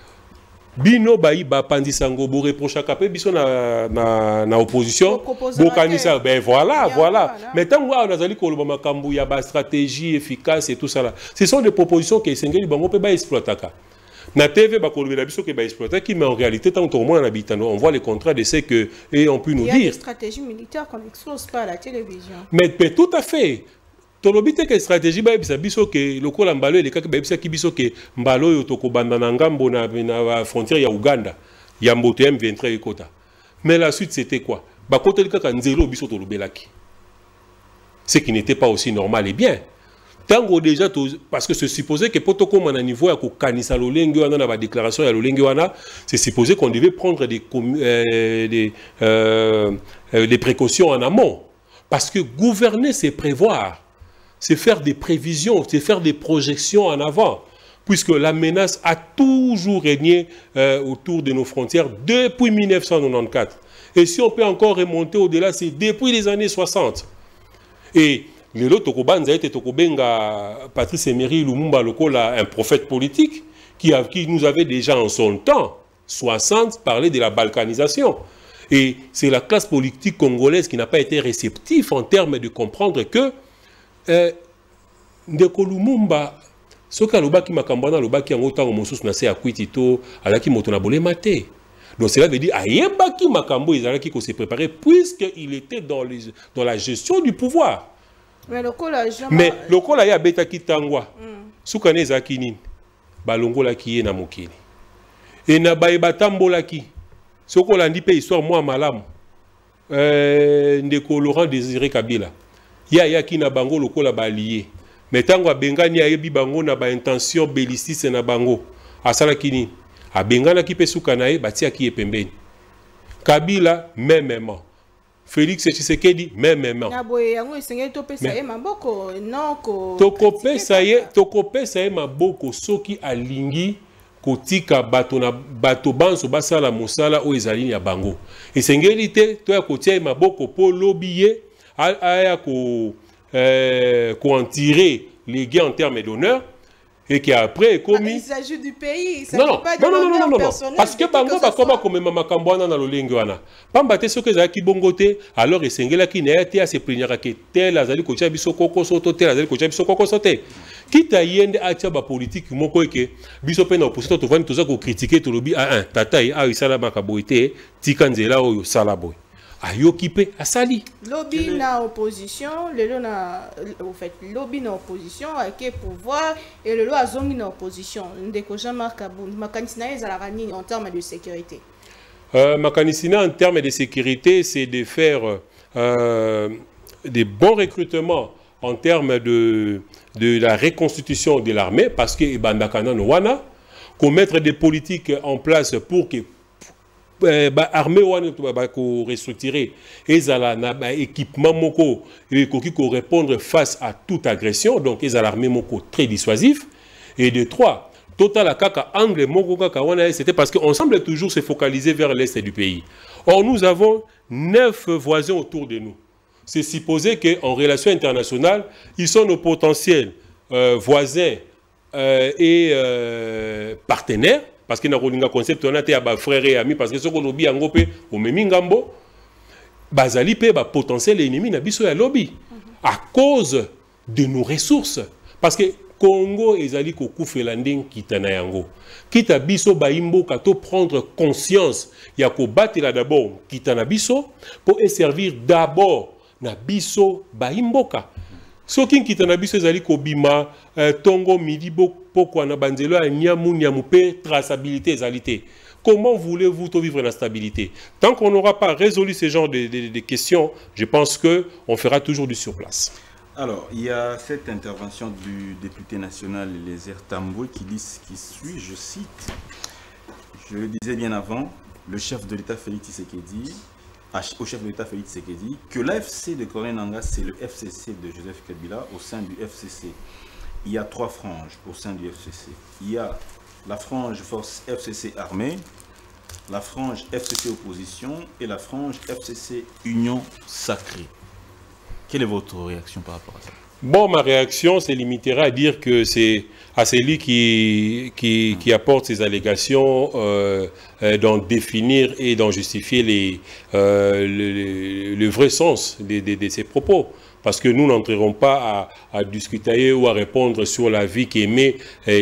Bino bayi ba pandisango bo reprochaka pe biso na opposition bo kanisa ben voilà. Mais tant on azali koloba makambu ya ba stratégie efficace et tout ça là. Ce sont des propositions que Sengeli bango pe ba exploitaka. Na TV ba kolobela biso ke ba exploitaka, mais en réalité tant que on habite on voit les contrats de ce que et on peut nous dire. Il y a des stratégies militaires qu'on n'expose pas à la télévision. Mais tout à fait. Tolobite ke stratégie ba bisa biso ke lokola mbalo ele kaka ba bisa ki biso ke mbalo yo tokobanda na ngambo na frontière ya Uganda ya mboto M23 ekota. Mais la suite c'était quoi? Ba kota kaka nzelo biso tolobelaki. Ce qui n'était pas aussi normal et bien. Tango déjà parce que c'est supposé que potoko mana niveau ya ko kanisa lolenge wana na ba déclaration ya lolenge wana, c'est supposé qu'on devait prendre des précautions en amont, parce que gouverner c'est prévoir. C'est faire des prévisions, c'est faire des projections en avant, puisque la menace a toujours régné autour de nos frontières depuis 1994. Et si on peut encore remonter au-delà, c'est depuis les années 60. Et Lelo Tokobanza était Tokobenga, Patrice Emery Lumumba Lokola, un prophète politique, qui nous avait déjà en son temps, 60, parlé de la balkanisation. Et c'est la classe politique congolaise qui n'a pas été réceptive en termes de comprendre que Ndeko Lumumba soka lobaki makambana lobaki yango tango mosusu na se ya kwitito alaki moto na bolema te. Donc cela veut dire ayebaki makambo ezalaki ko se préparer puisque il était dans la gestion du pouvoir. Mais lokola ya betaki tangwa suka ne zaki nini balongola ki ye na mokili et na bayeba tambolaki sokola ndi pe histoire moi malamu Ndeko Laurent Désiré Kabila ya ki na bango lokola balié. Mais tango abengani ayebi bango na ba intention belliciste na bango. Asala kini abengana ki pe suka na ye batia ki pembeni. Kabila mêmement. Félix Tshisekedi mêmement. Na boye yango esengeli topesa ye maboko non ko tokopesa ye maboko soki alingi kotika bato banso basala mosala o ezali ya bango. Esengeli te to ya kotia ye maboko po lobiye aya ko en tirer les gains en termes d'honneur et qui après est commis. Il s'agit du pays, ça non, pas de non, personnel. Parce que bango ba koma komema makambo wana na lolengo wana. Pamba te soki ezalaki bongo te, alors esengelaki na ye te aseplignaka ke tel azali kotia biso koko soto tel azali kotia biso koko sote. Kita yende atia ba politique moko eke biso pe na opposition tovani toza ko critiquer tolobi tata ye a isala makaboy te tika nzela oyo sala boy. Ayoki pe asali. Lobby na opposition, au fait, lobby na opposition, avec pouvoir, et le loi zongi na opposition. Ndeko Jean-Marc Abound, makanisina ezalakani en termes de sécurité. Makanisina en termes de sécurité, c'est de faire des bons recrutements en termes de la reconstitution de l'armée, parce que Bandakana no wana, qu'on mettre des politiques en place pour que armée ko restructurer ezala na équipement moko et ko répondre face à toute agression, donc ezala armée moko très dissuasif. Et de 3, total akaka angle moko kaka wana, c'était parce qu'on semble toujours se focaliser vers l'est du pays. Or nous avons 9 voisins autour de nous. C'est supposé qu'en relation internationale, ils sont nos potentiels voisins et partenaires. Parce que dans le concept, on a été frères et amis, parce que ce qu'on a dit en Europe, au Memingambo, Bazali pe potentiel ennemi na biso ya lobby à cause de nos ressources. Parce que Congo ezali ko kufelanding kitana yango. Kita biso baimbo kato prendre conscience ya ko batela d'abord kitana biso pour servir d'abord na biso baimboka. Soki kitana biso ezali ko bima tongo midibo pourquoi na banzelo a nyamu pe traçabilité ezalité. Comment voulez-vous vivre la stabilité? Tant qu'on n'aura pas résolu ce genre de questions, je pense qu'on fera toujours du surplace. Alors, il y a cette intervention du député national Eliezer Tambwe qui suit, je cite, je le disais bien avant, le chef de l'État Félix Tshisekedi, au chef de l'État Félix Tshisekedi, que l'AFC de Corée Nangaa, c'est le FCC de Joseph Kabila au sein du FCC. Il y a 3 franges au sein du FCC. Il y a la frange force FCC armée, la frange FCC opposition et la frange FCC union sacrée. Quelle est votre réaction par rapport à ça? Bon, ma réaction se limitera à dire que c'est à celui qui apporte ces allégations d'en définir et d'en justifier le vrai sens de ces propos. Parce que nous n'entrerons pas à discuter ou à répondre sur l'avis qu'émet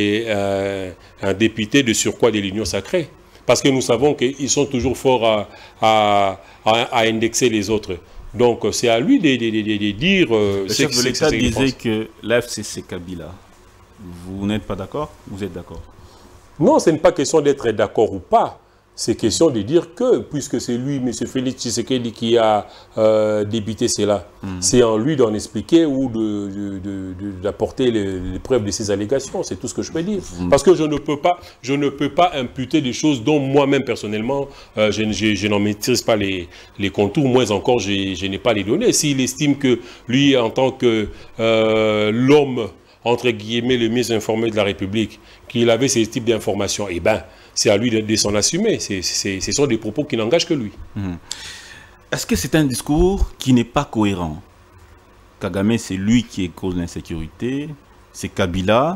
un député de surcroît de l'Union sacrée. Parce que nous savons qu'ils sont toujours forts à indexer les autres. Donc c'est à lui de dire... le chef de l'État disait que l'FCC Kabila, vous n'êtes pas d'accord? Vous êtes d'accord? Non, ce n'est pas question d'être d'accord ou pas. C'est question de dire que, puisque c'est lui, M. Félix Tshisekedi, qui a débité cela, c'est en lui d'en expliquer ou d'apporter les preuves de ces allégations. C'est tout ce que je peux dire. Parce que je ne peux pas imputer des choses dont moi-même, personnellement, je n'en maîtrise pas les contours. Moins encore, je n'ai pas les données. S'il estime que lui, en tant que l'homme, entre guillemets, le mieux informé de la République, qu'il avait ces types d'informations, eh bien, c'est à lui de s'en assumer. Ce sont des propos qui n'engagent que lui. Est-ce que c'est un discours qui n'est pas cohérent? Kagame, c'est lui qui cause l'insécurité, c'est Kabila.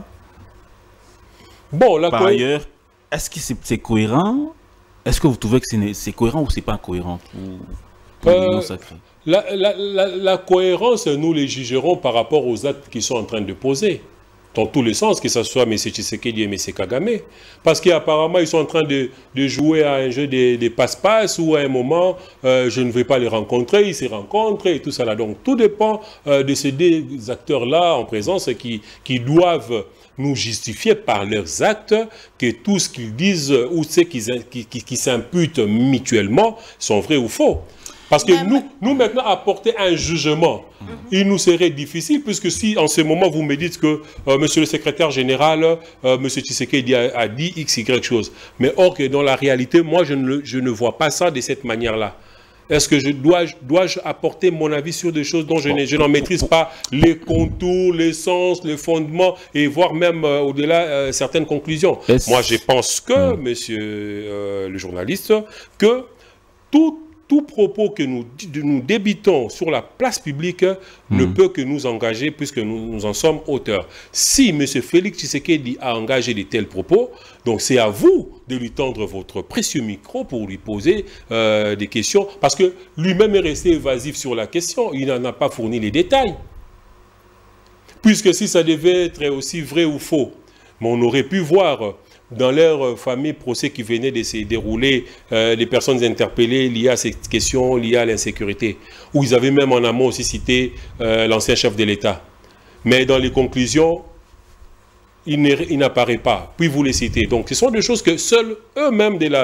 Bon, par ailleurs, est-ce que c'est cohérent? Est-ce que vous trouvez que c'est cohérent ou c'est pas cohérent pour l'Union sacrée? La cohérence, nous les jugerons par rapport aux actes qu'ils sont en train de poser. Dans tous les sens, que ce soit M. Tshisekedi et M. Kagame. Parce qu'apparemment, ils sont en train de jouer à un jeu de passe-passe où à un moment, je ne vais pas les rencontrer, ils se rencontrent et tout ça là. Donc tout dépend de ces deux acteurs-là en présence qui doivent nous justifier par leurs actes que tout ce qu'ils disent ou ce qui s'imputent mutuellement sont vrais ou faux. Parce que nous maintenant, apporter un jugement, il nous serait difficile, puisque si en ce moment vous me dites que monsieur le secrétaire général, monsieur Tshisekedi a dit X, Y chose, mais or que dans la réalité, moi je ne vois pas ça de cette manière-là. Est-ce que dois-je apporter mon avis sur des choses dont je n'en maîtrise pas les contours, les sens, les fondements, et voire même au-delà certaines conclusions? Moi je pense que, monsieur le journaliste, que tout propos que nous débitons sur la place publique ne peut que nous engager puisque nous en sommes auteurs. Si M. Félix Tshisekedi a engagé de tels propos, donc c'est à vous de lui tendre votre précieux micro pour lui poser des questions, parce que lui-même est resté évasif sur la question, il n'en a pas fourni les détails. Puisque si ça devait être aussi vrai ou faux, mais on aurait pu voir dans leur fameux procès qui venait de se dérouler, les personnes interpellées liées à cette question, liées à l'insécurité, où ils avaient même en amont aussi cité l'ancien chef de l'État. Mais dans les conclusions, il n'apparaît pas. Puis vous les citez. Donc ce sont des choses que seuls eux-mêmes de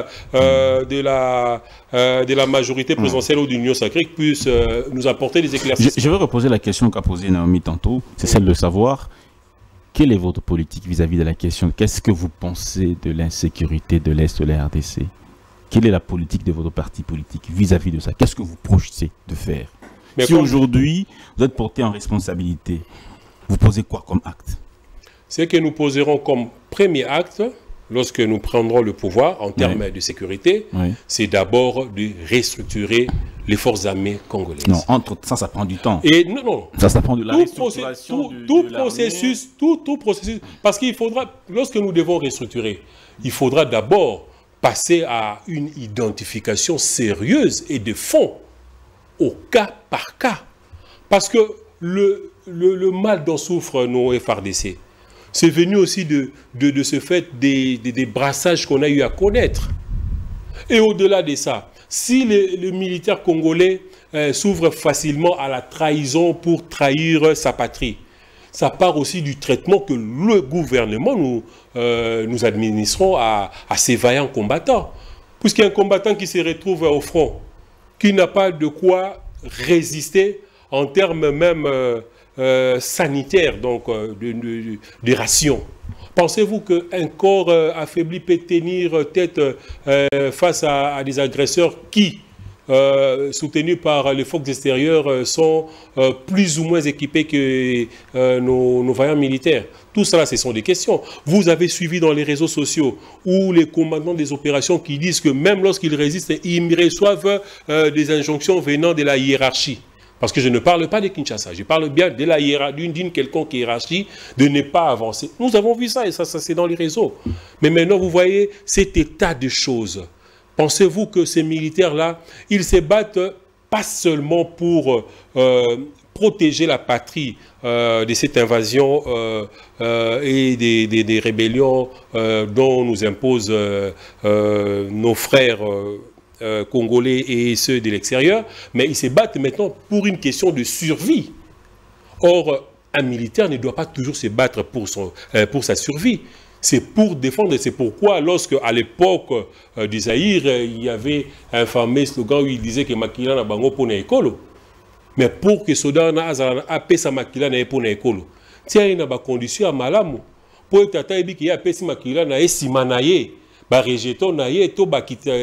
la majorité présidentielle ou d'Union sacrée puissent nous apporter des éclaircissements. Je vais reposer la question qu'a posée Naomi tantôt, c'est celle de savoir quelle est votre politique vis-à-vis de la question? Qu'est-ce que vous pensez de l'insécurité de l'Est de la RDC? Quelle est la politique de votre parti politique vis-à-vis de ça? Qu'est-ce que vous projetez de faire? Mais si aujourd'hui, vous êtes porté en responsabilité, vous posez quoi comme acte? Ce que nous poserons comme premier acte, lorsque nous prendrons le pouvoir en termes de sécurité, c'est d'abord de restructurer les forces armées congolaises. Non, entre ça, ça prend du temps. Et non, ça prend de la restructuration tout processus, parce qu'il faudra, lorsque nous devons restructurer, il faudra d'abord passer à une identification sérieuse et de fond, au cas par cas. Parce que le mal dont souffrent nos FARDC, c'est venu aussi de ce fait des brassages qu'on a eu à connaître. Et au-delà de ça, si les militaires congolais s'ouvrent facilement à la trahison pour trahir sa patrie, ça part aussi du traitement que le gouvernement nous administrons à ces vaillants combattants. Puisqu'il y a un combattant qui se retrouve au front, qui n'a pas de quoi résister en termes même sanitaires, donc de rations. Pensez-vous qu'un corps affaibli peut tenir tête face à des agresseurs qui, soutenus par les forces extérieures, sont plus ou moins équipés que nos vaillants militaires? Tout cela, ce sont des questions. Vous avez suivi dans les réseaux sociaux où les commandants des opérations qui disent que même lorsqu'ils résistent, ils reçoivent des injonctions venant de la hiérarchie. Parce que je ne parle pas de Kinshasa, je parle bien de la hiérarchie, d'une quelconque hiérarchie, de ne pas avancer. Nous avons vu ça, et ça c'est dans les réseaux. Mais maintenant, vous voyez cet état de choses. Pensez-vous que ces militaires-là, ils se battent pas seulement pour protéger la patrie de cette invasion et des rébellions dont nous imposent nos frères congolais et ceux de l'extérieur, mais ils se battent maintenant pour une question de survie. Or, un militaire ne doit pas toujours se battre pour sa survie. C'est pour défendre, c'est pourquoi lorsque à l'époque du Zaïre, il y avait un fameux slogan où il disait que Makila na bango pona ekolo. Mais pour que soda na azala apesa Makila na pona ekolo, tiens ina ba condition à malamu. Pour que tata ebi ki ya apesi Makila na esima na ye. Ba rejeton na ye to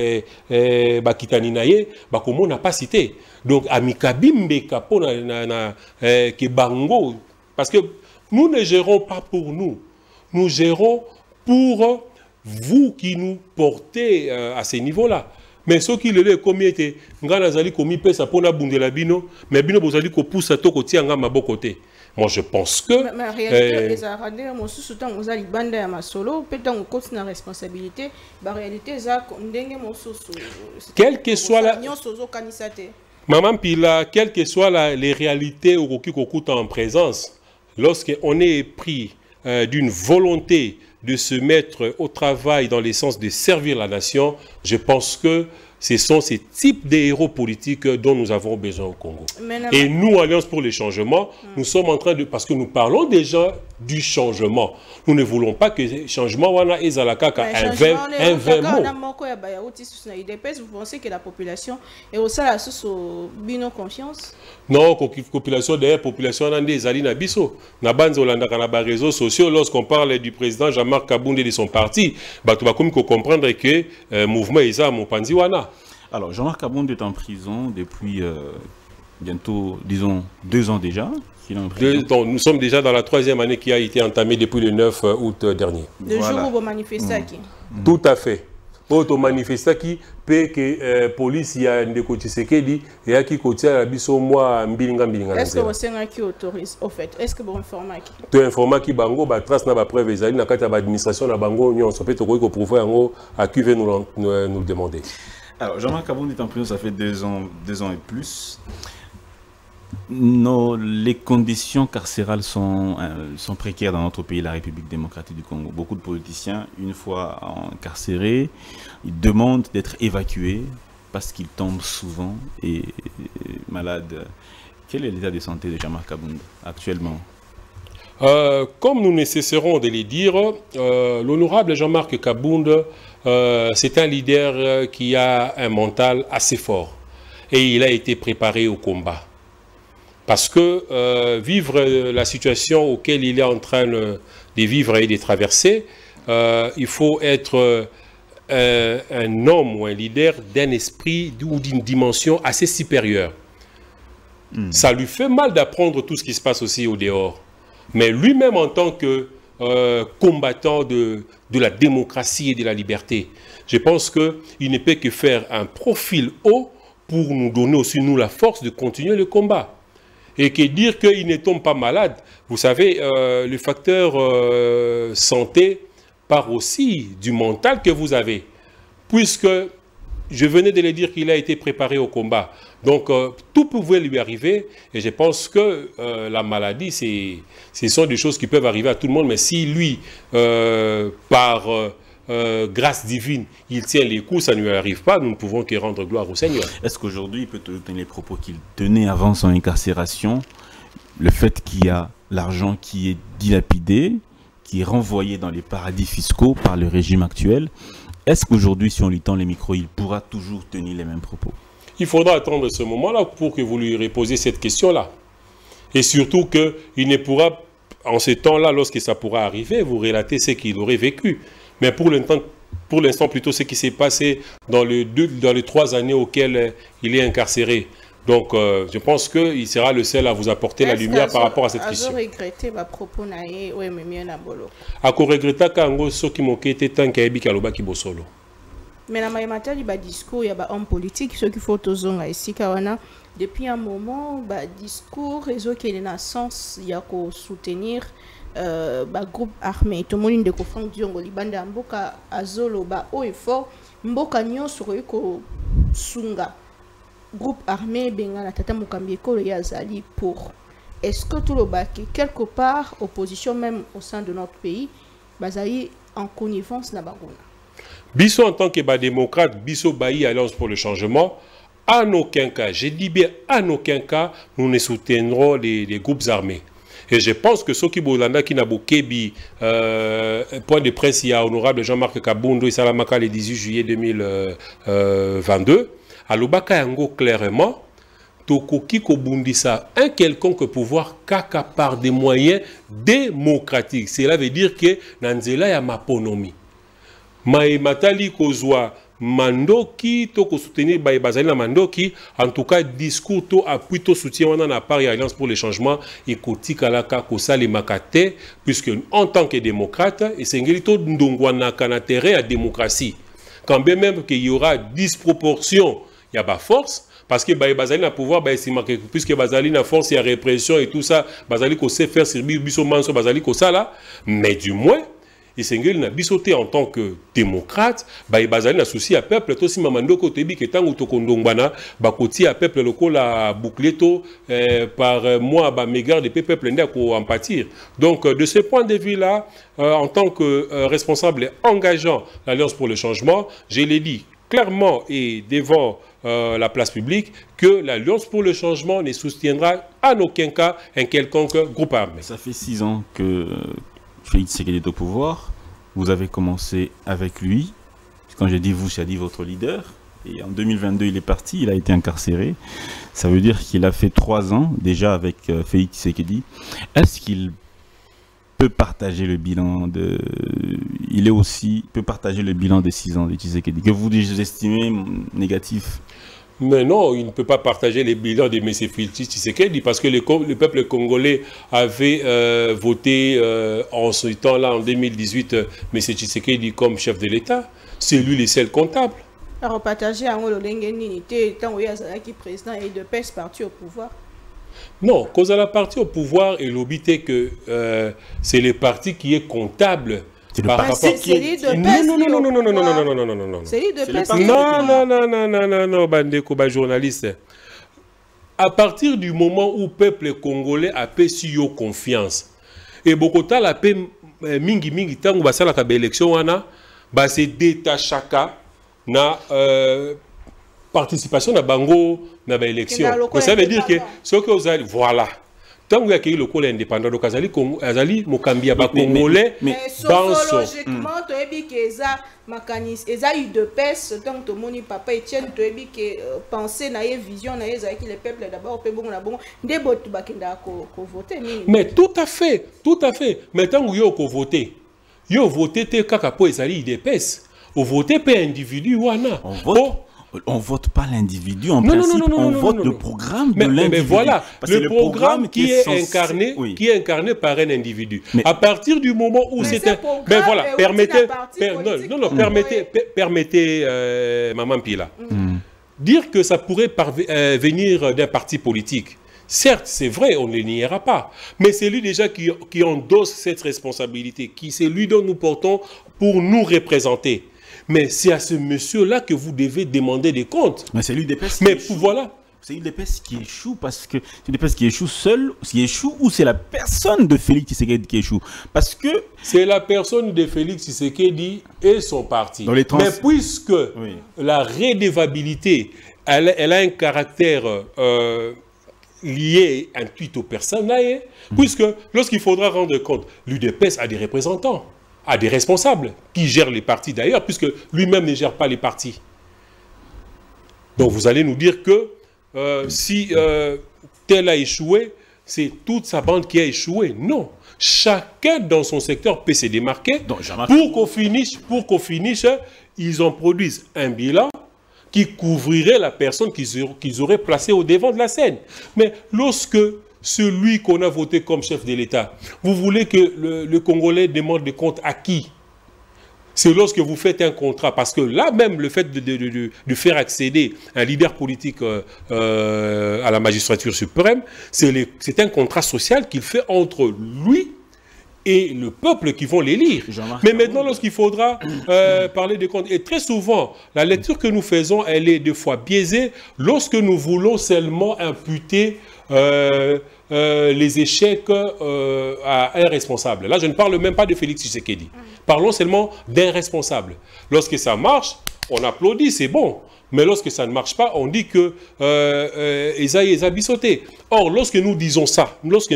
bakitani na ye bakomona pas cité. Donc amikabimbe kapo na ke bango, parce que nous ne gérons pas pour nous, nous gérons pour vous qui nous portez à ce niveau-là. Mais ce qui le comme était ngana zali komi pesa pona bundela bino, mais bino bozali ko poussa to ko tianga maboko côté. Moi, je pense que... Mais en réalité, les Arabes, moi, sous temps, vous allez bander à ma solo, peut-être qu'on continue la responsabilité. En réalité, ça, quelle que soit la... Maman Pila, quelles que soient les réalités au Kokuta en présence, lorsqu'on est pris d'une volonté de se mettre au travail dans le sens de servir la nation, je pense que ce sont ces types de héros politiques dont nous avons besoin au Congo. Et nous, Alliance pour les changements, nous sommes en train de... Parce que nous parlons déjà du changement. Nous ne voulons pas que le changement wana ezalakaka un vain mot. Vous pensez que la population est au sein de bino confiance? Non, population d'ailleurs, population des Alina Bisso. Na banzo landaka na ba réseaux sociaux, lorsqu'on parle du président Jean-Marc Kaboundé de son parti, tu vas comprendre que mouvement Isa Mopanzi wana. Alors, Jean-Marc Kaboundé est en prison depuis bientôt, disons, 2 ans déjà. Nous sommes déjà dans la 3e année qui a été entamée depuis le 9 août dernier. Le jour où vous manifestez. Tout à fait. Auto manifesta qui peut que police ya ndeko Tshisekedi et qui kotia la biso moi mbilinga. Est-ce que vous qui autorise au fait? Est-ce que vous informez qui? Tu informes qui bango ba trace na ba preuve ezali na kati ya administration na bango nyonso peut ko prouver yango à qui veut nous le demander. Alors Jean-Marc Kabound est en prison, ça fait 2 ans et plus. Les conditions carcérales sont précaires dans notre pays, la République démocratique du Congo. Beaucoup de politiciens, une fois incarcérés, ils demandent d'être évacués parce qu'ils tombent souvent et malades. Quel est l'état de santé de Jean-Marc Kabound actuellement? Comme nous ne cesserons de le dire, l'honorable Jean-Marc Kabound, c'est un leader qui a un mental assez fort et il a été préparé au combat. Parce que vivre la situation auquel il est en train de vivre et de traverser, il faut être un homme ou un leader d'un esprit ou d'une dimension assez supérieure. Ça lui fait mal d'apprendre tout ce qui se passe aussi au dehors. Mais lui-même en tant que combattant de la démocratie et de la liberté, je pense qu'il ne peut que faire un profil haut pour nous donner aussi nous la force de continuer le combat. Et que dire qu'il ne tombe pas malade, vous savez, le facteur santé part aussi du mental que vous avez. Puisque je venais de le dire qu'il a été préparé au combat. Donc tout pouvait lui arriver. Et je pense que la maladie, ce sont des choses qui peuvent arriver à tout le monde. Mais si lui, par grâce divine, il tient les coups, ça ne lui arrive pas, nous ne pouvons que rendre gloire au Seigneur. Est-ce qu'aujourd'hui, il peut tenir les propos qu'il tenait avant son incarcération, le fait qu'il y a l'argent qui est dilapidé, qui est renvoyé dans les paradis fiscaux par le régime actuel, est-ce qu'aujourd'hui, si on lui tend les micros, il pourra toujours tenir les mêmes propos? Il faudra attendre ce moment-là pour que vous lui reposiez cette question-là. Et surtout qu'il ne pourra, en ce temps-là, lorsque ça pourra arriver, vous relater ce qu'il aurait vécu. Mais pour l'instant, plutôt ce qui s'est passé dans les 3 années auxquelles il est incarcéré. Donc, je pense qu'il sera le seul à vous apporter la lumière par rapport à cette question. Est-ce que regretter ma propos naé ou même na bolo? Ako regretta kango soki mokete tanka ebi kaloba ki bosolo. Mais na maïmata li ba discours ya ba homme politique ceux qui faut tozonga ici kawana depuis un moment ba discours réseau qui est na sens ya ko soutenir ba groupe armé to moni ndeko Frank Diongo libanda mboka azolo ba o effort mboka nyonso ko sunga groupe armé benga na tata mukambi ekolo ya zali pour est-ce que tout le baki quelque part opposition même au sein de notre pays bazali en connivence na bagona biso en tant que démocrate biso bayi alliance pour le changement en aucun cas, je dis bien en aucun cas nous ne soutiendrons les groupes armés. Et je pense que ceux qui bolanda qui n'a bokebi point de presse il y a honorable Jean-Marc Kabound et Salamaka le 18 juillet 2022 à l'obaka yango clairement tokoki kobundisa un quelconque pouvoir kaka par des moyens démocratiques. Cela veut dire que nanzela ya maponomi matali kozwa mandoki to ko soutenir bazali na mandoki en tout cas discours to appui to soutien wana na part ya alliance pour le changement et kotikalaka kosali makate puisque en tant que démocrate et sengeli to ndongwana kana terrain à démocratie quand bien même qu'il y aura disproportion il y a ba force parce que bazali na pouvoir puisque bazali na force il y a répression et tout ça bazali ko sait faire servir biso manso bazali ko sala mais du moins et Sengel n'a bisoté en tant que démocrate, bazali na souci à peuple, to si mamandoko tebi que tango to kondongbana, bakoti à peuple loko la boucleto par moi mégarde de peuple ndé ko en pâtir. Donc de ce point de vue là, en tant que responsable engageant l'Alliance pour le changement, je l'ai dit clairement et devant la place publique que l'Alliance pour le changement ne soutiendra en aucun cas un quelconque groupe armé. Ça fait 6 ans que Félix Tshisekedi est au pouvoir, vous avez commencé avec lui, quand j'ai dit vous, j'ai dit votre leader, et en 2022 il est parti, il a été incarcéré, ça veut dire qu'il a fait 3 ans déjà avec Félix Tshisekedi. Est-ce qu'il peut partager le bilan de... peut partager le bilan de 6 ans de Tshisekedi, que vous estimez négatif? Mais non, il ne peut pas partager les bilans de M. Félix Tshisekedi parce que le peuple congolais avait voté en ce temps-là, en 2018, M. Tshisekedi comme chef de l'État. C'est lui le seul comptable. Alors, partager en le l'unité, tant où il y a qui président et de PES parti au pouvoir. Non, cause à la partie au pouvoir et l'obité que c'est le parti qui est comptable. Par rapport c'est lui de PES. Non. C'est lui de PES. Non, Bandeko, journaliste. À partir du moment où le peuple congolais a perçu confiance, et Bokota la paix mingi tango basala ka élection wana, ba se détachaka na participation na bango na élection. Donc ça veut dire que ce que vous allez voilà. Tant que vous avez le col indépendant, donc Azali Mokambia ba congolais, mais sociologiquement, tu as dit que ça mécanisme, ça eu de pèse tant que mon papa Etienne, tu as dit que penser na vision na que le peuple d'abord peut bon na bon des bots bakenda ko voter. Mais tout à fait. Mais tant que vous voter, vous votez te kaka po ezali de pèse. Vous votez pas individu wana. On vote pas l'individu, en principe, on vote le programme de l'individu. Mais voilà, le programme qui est incarné par un individu. À partir du moment où c'est un... Ben voilà, permettez, Maman Pila, dire que ça pourrait venir d'un parti politique. Certes, c'est vrai, on ne le niera pas. Mais c'est lui déjà qui endosse cette responsabilité, c'est lui dont nous portons pour nous représenter. Mais c'est à ce monsieur-là que vous devez demander des comptes. Mais c'est lui des PES qui échoue. Voilà. C'est lui des PES qui échoue parce que c'est des PES qui échoue seul, qui échoue, ou c'est la personne de Félix Tshisekedi qui échoue. Parce que c'est la personne de Félix Tshisekedi et son parti. Mais puisque la redevabilité, elle a un caractère lié intuit aux personnes, puisque lorsqu'il faudra rendre compte, l'UDPS a des représentants, a des responsables qui gèrent les partis d'ailleurs, puisque lui-même ne gère pas les partis. Donc vous allez nous dire que si tel a échoué, c'est toute sa bande qui a échoué. Non. Chacun dans son secteur peut se démarquer pour qu'au finish, ils en produisent un bilan qui couvrirait la personne qu'ils auraient placée au devant de la scène. Mais lorsque celui qu'on a voté comme chef de l'État, vous voulez que le Congolais demande des comptes à qui? C'est lorsque vous faites un contrat, parce que là même le fait de faire accéder un leader politique à la magistrature suprême, c'est un contrat social qu'il fait entre lui et le peuple qui vont l'élire. Mais maintenant, lorsqu'il faudra parler des comptes, et très souvent, la lecture que nous faisons, elle est des fois biaisée lorsque nous voulons seulement imputer les échecs à un responsable. Là, je ne parle même pas de Félix Tshisekedi. Parlons seulement d'un responsable. Lorsque ça marche, on applaudit, c'est bon. Mais lorsque ça ne marche pas, on dit que Esaïe a bissoté. Or, lorsque nous disons ça,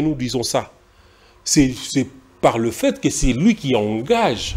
c'est par le fait que c'est lui qui engage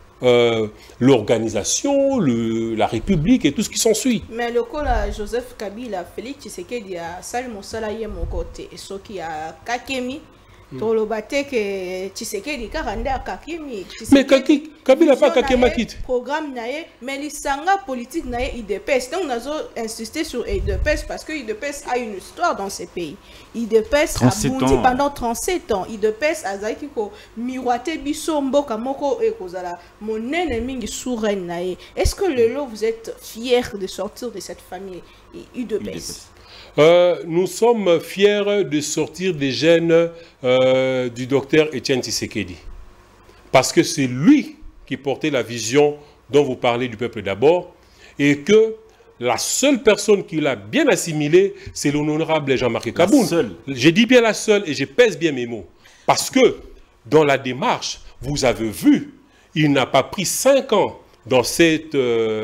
l'organisation, la République et tout ce qui s'ensuit. Mais le cas Joseph Kabila, Félix Tshisekedi a Salmo Salaye mon côté, et ce qui a Kakemi, Tolobate que Tshisekedi karande a Kakemi. Mais Kabila pas Kakema quitte. Programme nae, mais l'isanga politique nae IDPS. Donc nous avons insisté sur IDPS parce que IDPS a une histoire dans ces pays. IDPS a bondi pendant 37 ans. IDPS a zaki ko miroité biso mboka moko e kozala monene mingi souveraine nae. Est-ce que le lot vous êtes fiers de sortir de cette famille IDPS? Nous sommes fiers de sortir des gènes du docteur Etienne Tshisekedi. Parce que c'est lui qui portait la vision dont vous parlez du peuple d'abord, et que la seule personne qui l'a bien assimilée, c'est l'honorable Jean-Marc Kabound. Je dis bien la seule et je pèse bien mes mots. Parce que dans la démarche, vous avez vu, il n'a pas pris 5 ans dans cette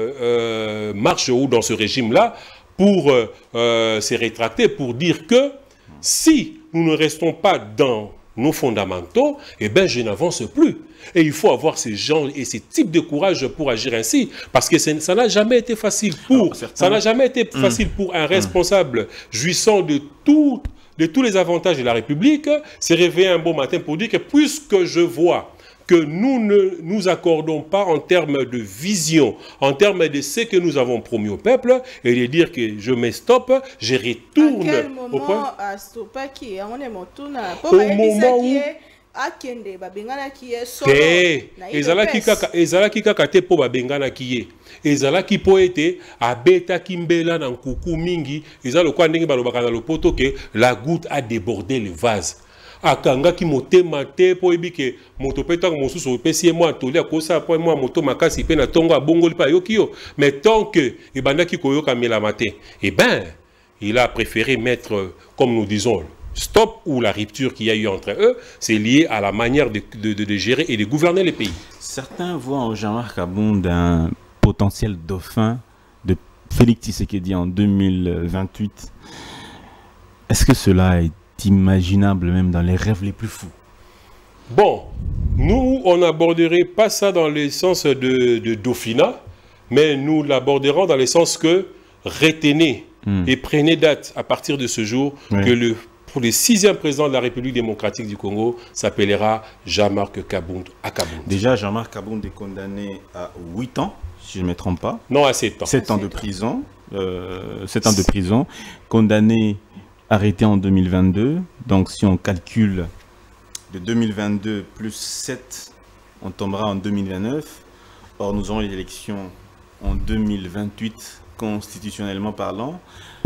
marche ou dans ce régime-là pour se rétracter, pour dire que si nous ne restons pas dans nos fondamentaux, eh bien je n'avance plus. Et il faut avoir ces gens et ces types de courage pour agir ainsi, parce que ça n'a jamais été facile pour, pour un responsable jouissant de tous les avantages de la République, se réveiller un bon matin pour dire que puisque je vois que nous ne nous accordons pas en termes de vision, en termes de ce que nous avons promis au peuple, et de dire que je me stoppe, je retourne au point. Au moment où akende babengana ki ye solo ezalaki kaka te po babengana ki ye ezalaki po ete abetaki mbela na nkuku mingi eza lokwa ndenge balobaka na lopoto ke la goutte a débordé le vase akangaki motema te po ebike moto petaka mosusu opesi ye mwa atoli akosa po mwa moto makasi pe na tongo abongoli pa yoki yo mais tant que ebandaki koyoka melama te eh ben il a préféré mettre comme nous disons stop ou la rupture qu'il y a eu entre eux, c'est lié à la manière de gérer et de gouverner les pays. Certains voient en Jean-Marc Abound un potentiel dauphin de Félix Tshisekedi en 2028. Est-ce que cela est imaginable même dans les rêves les plus fous? Bon, nous, on n'aborderait pas ça dans le sens de dauphinat, mais nous l'aborderons dans le sens que retenez et prenez date à partir de ce jour que pour le 6e président de la République démocratique du Congo s'appellera Jean-Marc Abound. Déjà, Jean-Marc Abound est condamné à 8 ans, si je ne me trompe pas. Non, à 7 ans. 7 ans de prison. 7 ans de prison. Condamné, arrêté en 2022. Donc, si on calcule de 2022 plus 7, on tombera en 2029. Or, nous aurons l'élection en 2028, constitutionnellement parlant.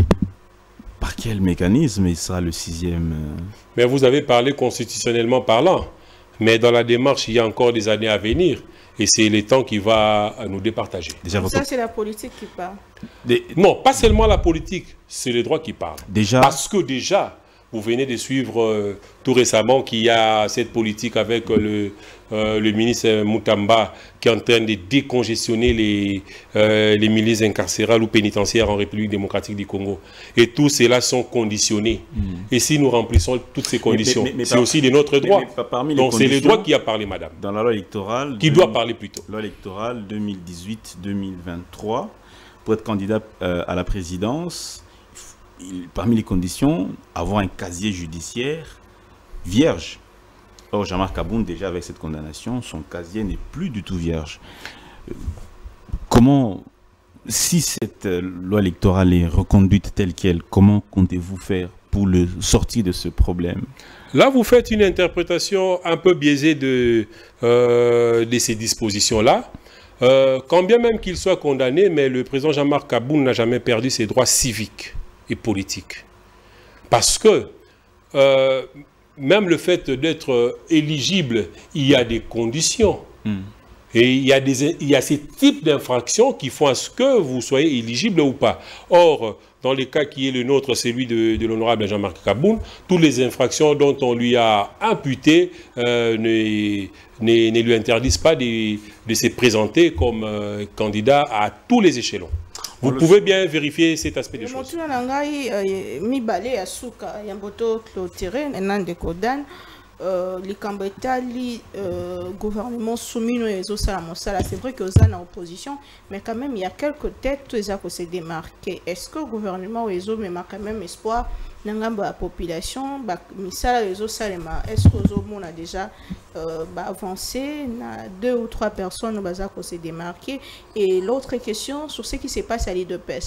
Par quel mécanisme il sera le 6e? Mais vous avez parlé constitutionnellement parlant. Mais dans la démarche, il y a encore des années à venir. Et c'est le temps qui va nous départager. Déjà, ça, c'est la politique qui parle. Non, pas seulement la politique. C'est le droit qui parle. Déjà... Parce que déjà, vous venez de suivre tout récemment qu'il y a cette politique avec le ministre Moutamba qui est en train de décongestionner les milices incarcérales ou pénitentiaires en République démocratique du Congo. Et tous ceux-là sont conditionnés. Et si nous remplissons toutes ces conditions, c'est aussi de notre droit. Donc c'est le droit qui a parlé, madame. Dans la loi électorale... Qui doit parler plutôt. Loi électorale 2018-2023, pour être candidat à la présidence... Parmi les conditions, avoir un casier judiciaire vierge. Or, Jean-Marc Abound, déjà avec cette condamnation, son casier n'est plus du tout vierge. Comment, si cette loi électorale est reconduite telle qu'elle, comment comptez-vous faire pour le sortir de ce problème? Là, vous faites une interprétation un peu biaisée de ces dispositions-là. Quand bien même qu'il soit condamné, mais le président Jean-Marc Abound n'a jamais perdu ses droits civiques et politique. Parce que même le fait d'être éligible, il y a des conditions. Et il y a ces types d'infractions qui font à ce que vous soyez éligible ou pas. Or, dans le cas qui est le nôtre, celui de l'honorable Jean-Marc Abound, toutes les infractions dont on lui a imputé ne lui interdisent pas de se présenter comme candidat à tous les échelons. Vous pouvez bien vérifier cet aspect des choses. Gouvernement soumis c'est vrai que vous en opposition, mais quand même il y a quelques têtes qui se démarquer. Est-ce que le gouvernement mais quand même espoir dans la population est-ce que vous a déjà avancé 2 ou 3 personnes qui se démarquer? Et l'autre question sur ce qui se passe à l'île de Pes,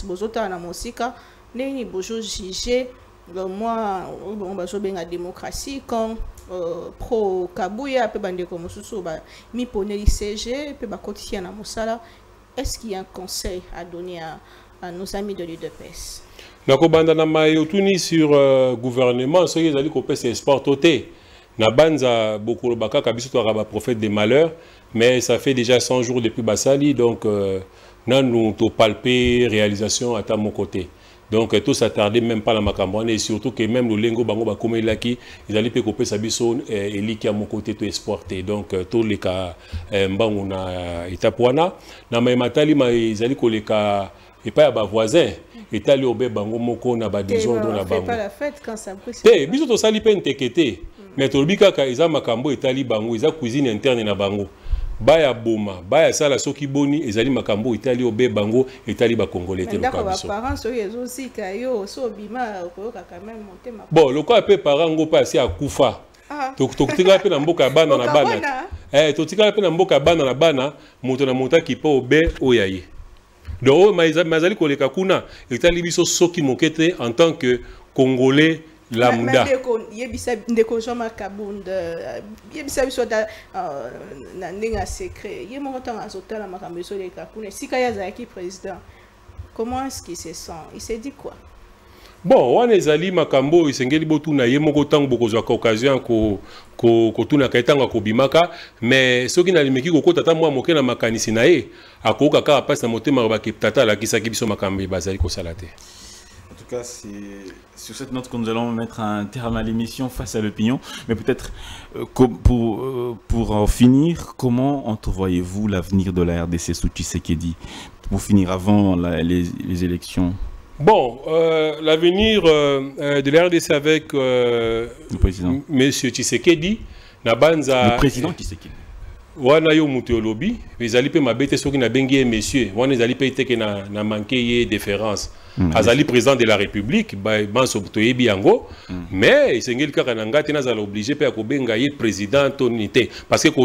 juger moi on va jouer la démocratie quand pro Kabouya pe bande comme sous mi poner CG pe ba quotidien na mosala. Est-ce qu'il y a un conseil à donner à nos amis de l'UDPS? Nako banda na mayotuni sur gouvernement ceux qui allient ko pesa espoir toté na banza beaucoup le baka kabiso to raba prophète des malheurs, mais ça fait déjà 100 jours depuis Basali, donc nan nous to palper réalisation à ta mon côté. Donc tout s'attarder même pas la Macambouane, et surtout que même le lingo bango bakome laki ils allaient pécoper sa bison et liki à mon côté tout exporté. Donc tous les cas mbango na etapuana na matali ma ils allaient ko les cas et pas à voisin etali obé bango moko na ba disons dans la bango. Pas la fête quand ça peut. Eh biso to sali pe ntekete mais to bika ka iza makambo etali bango iza cuisine interne na bango. Baya boma baya sala soki boni ezali makambo itali obe bango itali ba congolais te loka biso parents so yezosi ka yo so bima ko ka même monter ma bon loka pe parents ngo pa si akufa to tika pe na mboka bana na bana to tika pe na mboka bana na bana moto na monta ki po obe oyaye donc mazali ko leka kuna itali biso soki mokete en tant que congolais lambda. Ndeko Jean-Marc Kabunda yebisa biso da na ndinga secret ye moko tanga azotala makambo esoleka kuna sika ya zaki président. Comment est-ce qu'il se sent? Il s'est dit quoi? Bon, wana ezali makambo isengeli botuna ye moko tango bokozwa ka occasion ko tuna kaitanga ko bimaka, mais soki na limeki ko kota ta mwa moke na makanisi na ye akoka ka passe na motema ba kiptata la kisaki biso makambo bazali ko salate. En tout cas, c'est sur cette note que nous allons mettre un terme à l'émission Face à l'opinion. Mais peut-être pour en finir, comment entrevoyez-vous l'avenir de la RDC sous Tshisekedi pour finir avant les élections? Bon, l'avenir de la RDC avec le président M. Tshisekedi, le président Tshisekedi. Wana yo mutu lobby, les alliés ma bête soki na bengi monsieur, wana les alliés te que na manqué déférence. Azali président de la République, ban sobto yebi yango, mais isengeli kaka na ngati na zala obligé pe ko benga ye président tonité parce que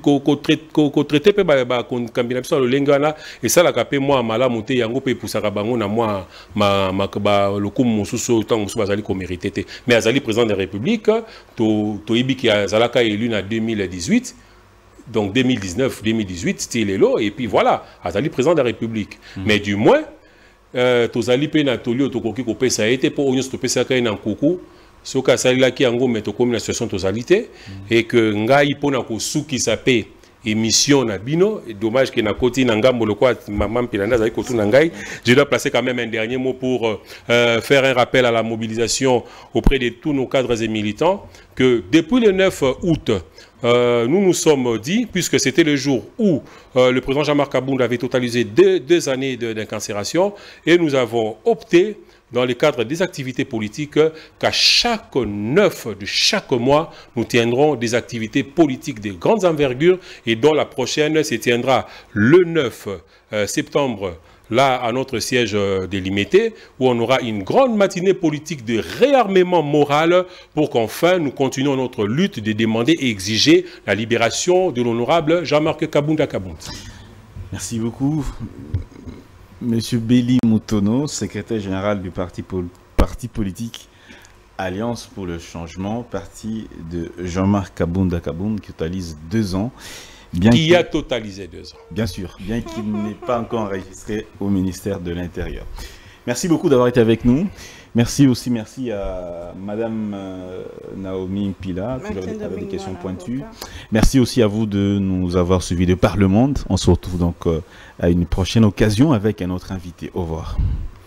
ko traité pe ba kambina biso lo lengana et ça la kapé moi malamu te yango pe pusaka bango na moi ma lokumu mususu tango mususu bazali ko mérité. Mais azali président de la République, to yebi ki azalaka élu en 2018. Donc 2019-2018, c'était l'élo, et puis voilà, Azali président de la République. Mais du moins, Tozali pe na tolio tokoki ko pesa été pour onyo stopper ça kay na kuku, soka sali la ki yango meto comme la situation tozalité et que ngai pona ko suki sa pe émission na bino, et dommage que na koti na ngambo le quoi maman pilanda zali kotu na ngai. Je dois placer quand même un dernier mot pour faire un rappel à la mobilisation auprès de tous nos cadres et militants que depuis le 9 août nous nous sommes dit, puisque c'était le jour où le président Jean-Marc Kabunda avait totalisé deux années d'incarcération, et nous avons opté, dans le cadre des activités politiques, qu'à chaque 9 de chaque mois, nous tiendrons des activités politiques de grandes envergures, et dont la prochaine se tiendra le 9 septembre, là, à notre siège délimité, où on aura une grande matinée politique de réarmement moral pour qu'enfin nous continuions notre lutte de demander et exiger la libération de l'honorable Jean-Marc Kabunda Kabunda. Merci beaucoup. Monsieur Béli Mutono, secrétaire général du parti politique Alliance pour le changement, parti de Jean-Marc Kabunda Kabunda, qui totalise 2 ans. Qui a totalisé 2 ans. Bien sûr, bien qu'il n'ait pas encore enregistré au ministère de l'Intérieur. Merci beaucoup d'avoir été avec nous. Merci à Madame Naomi Pila, qui avait des questions pointues. Merci aussi à vous de nous avoir suivis de par le monde. On se retrouve donc à une prochaine occasion avec un autre invité. Au revoir.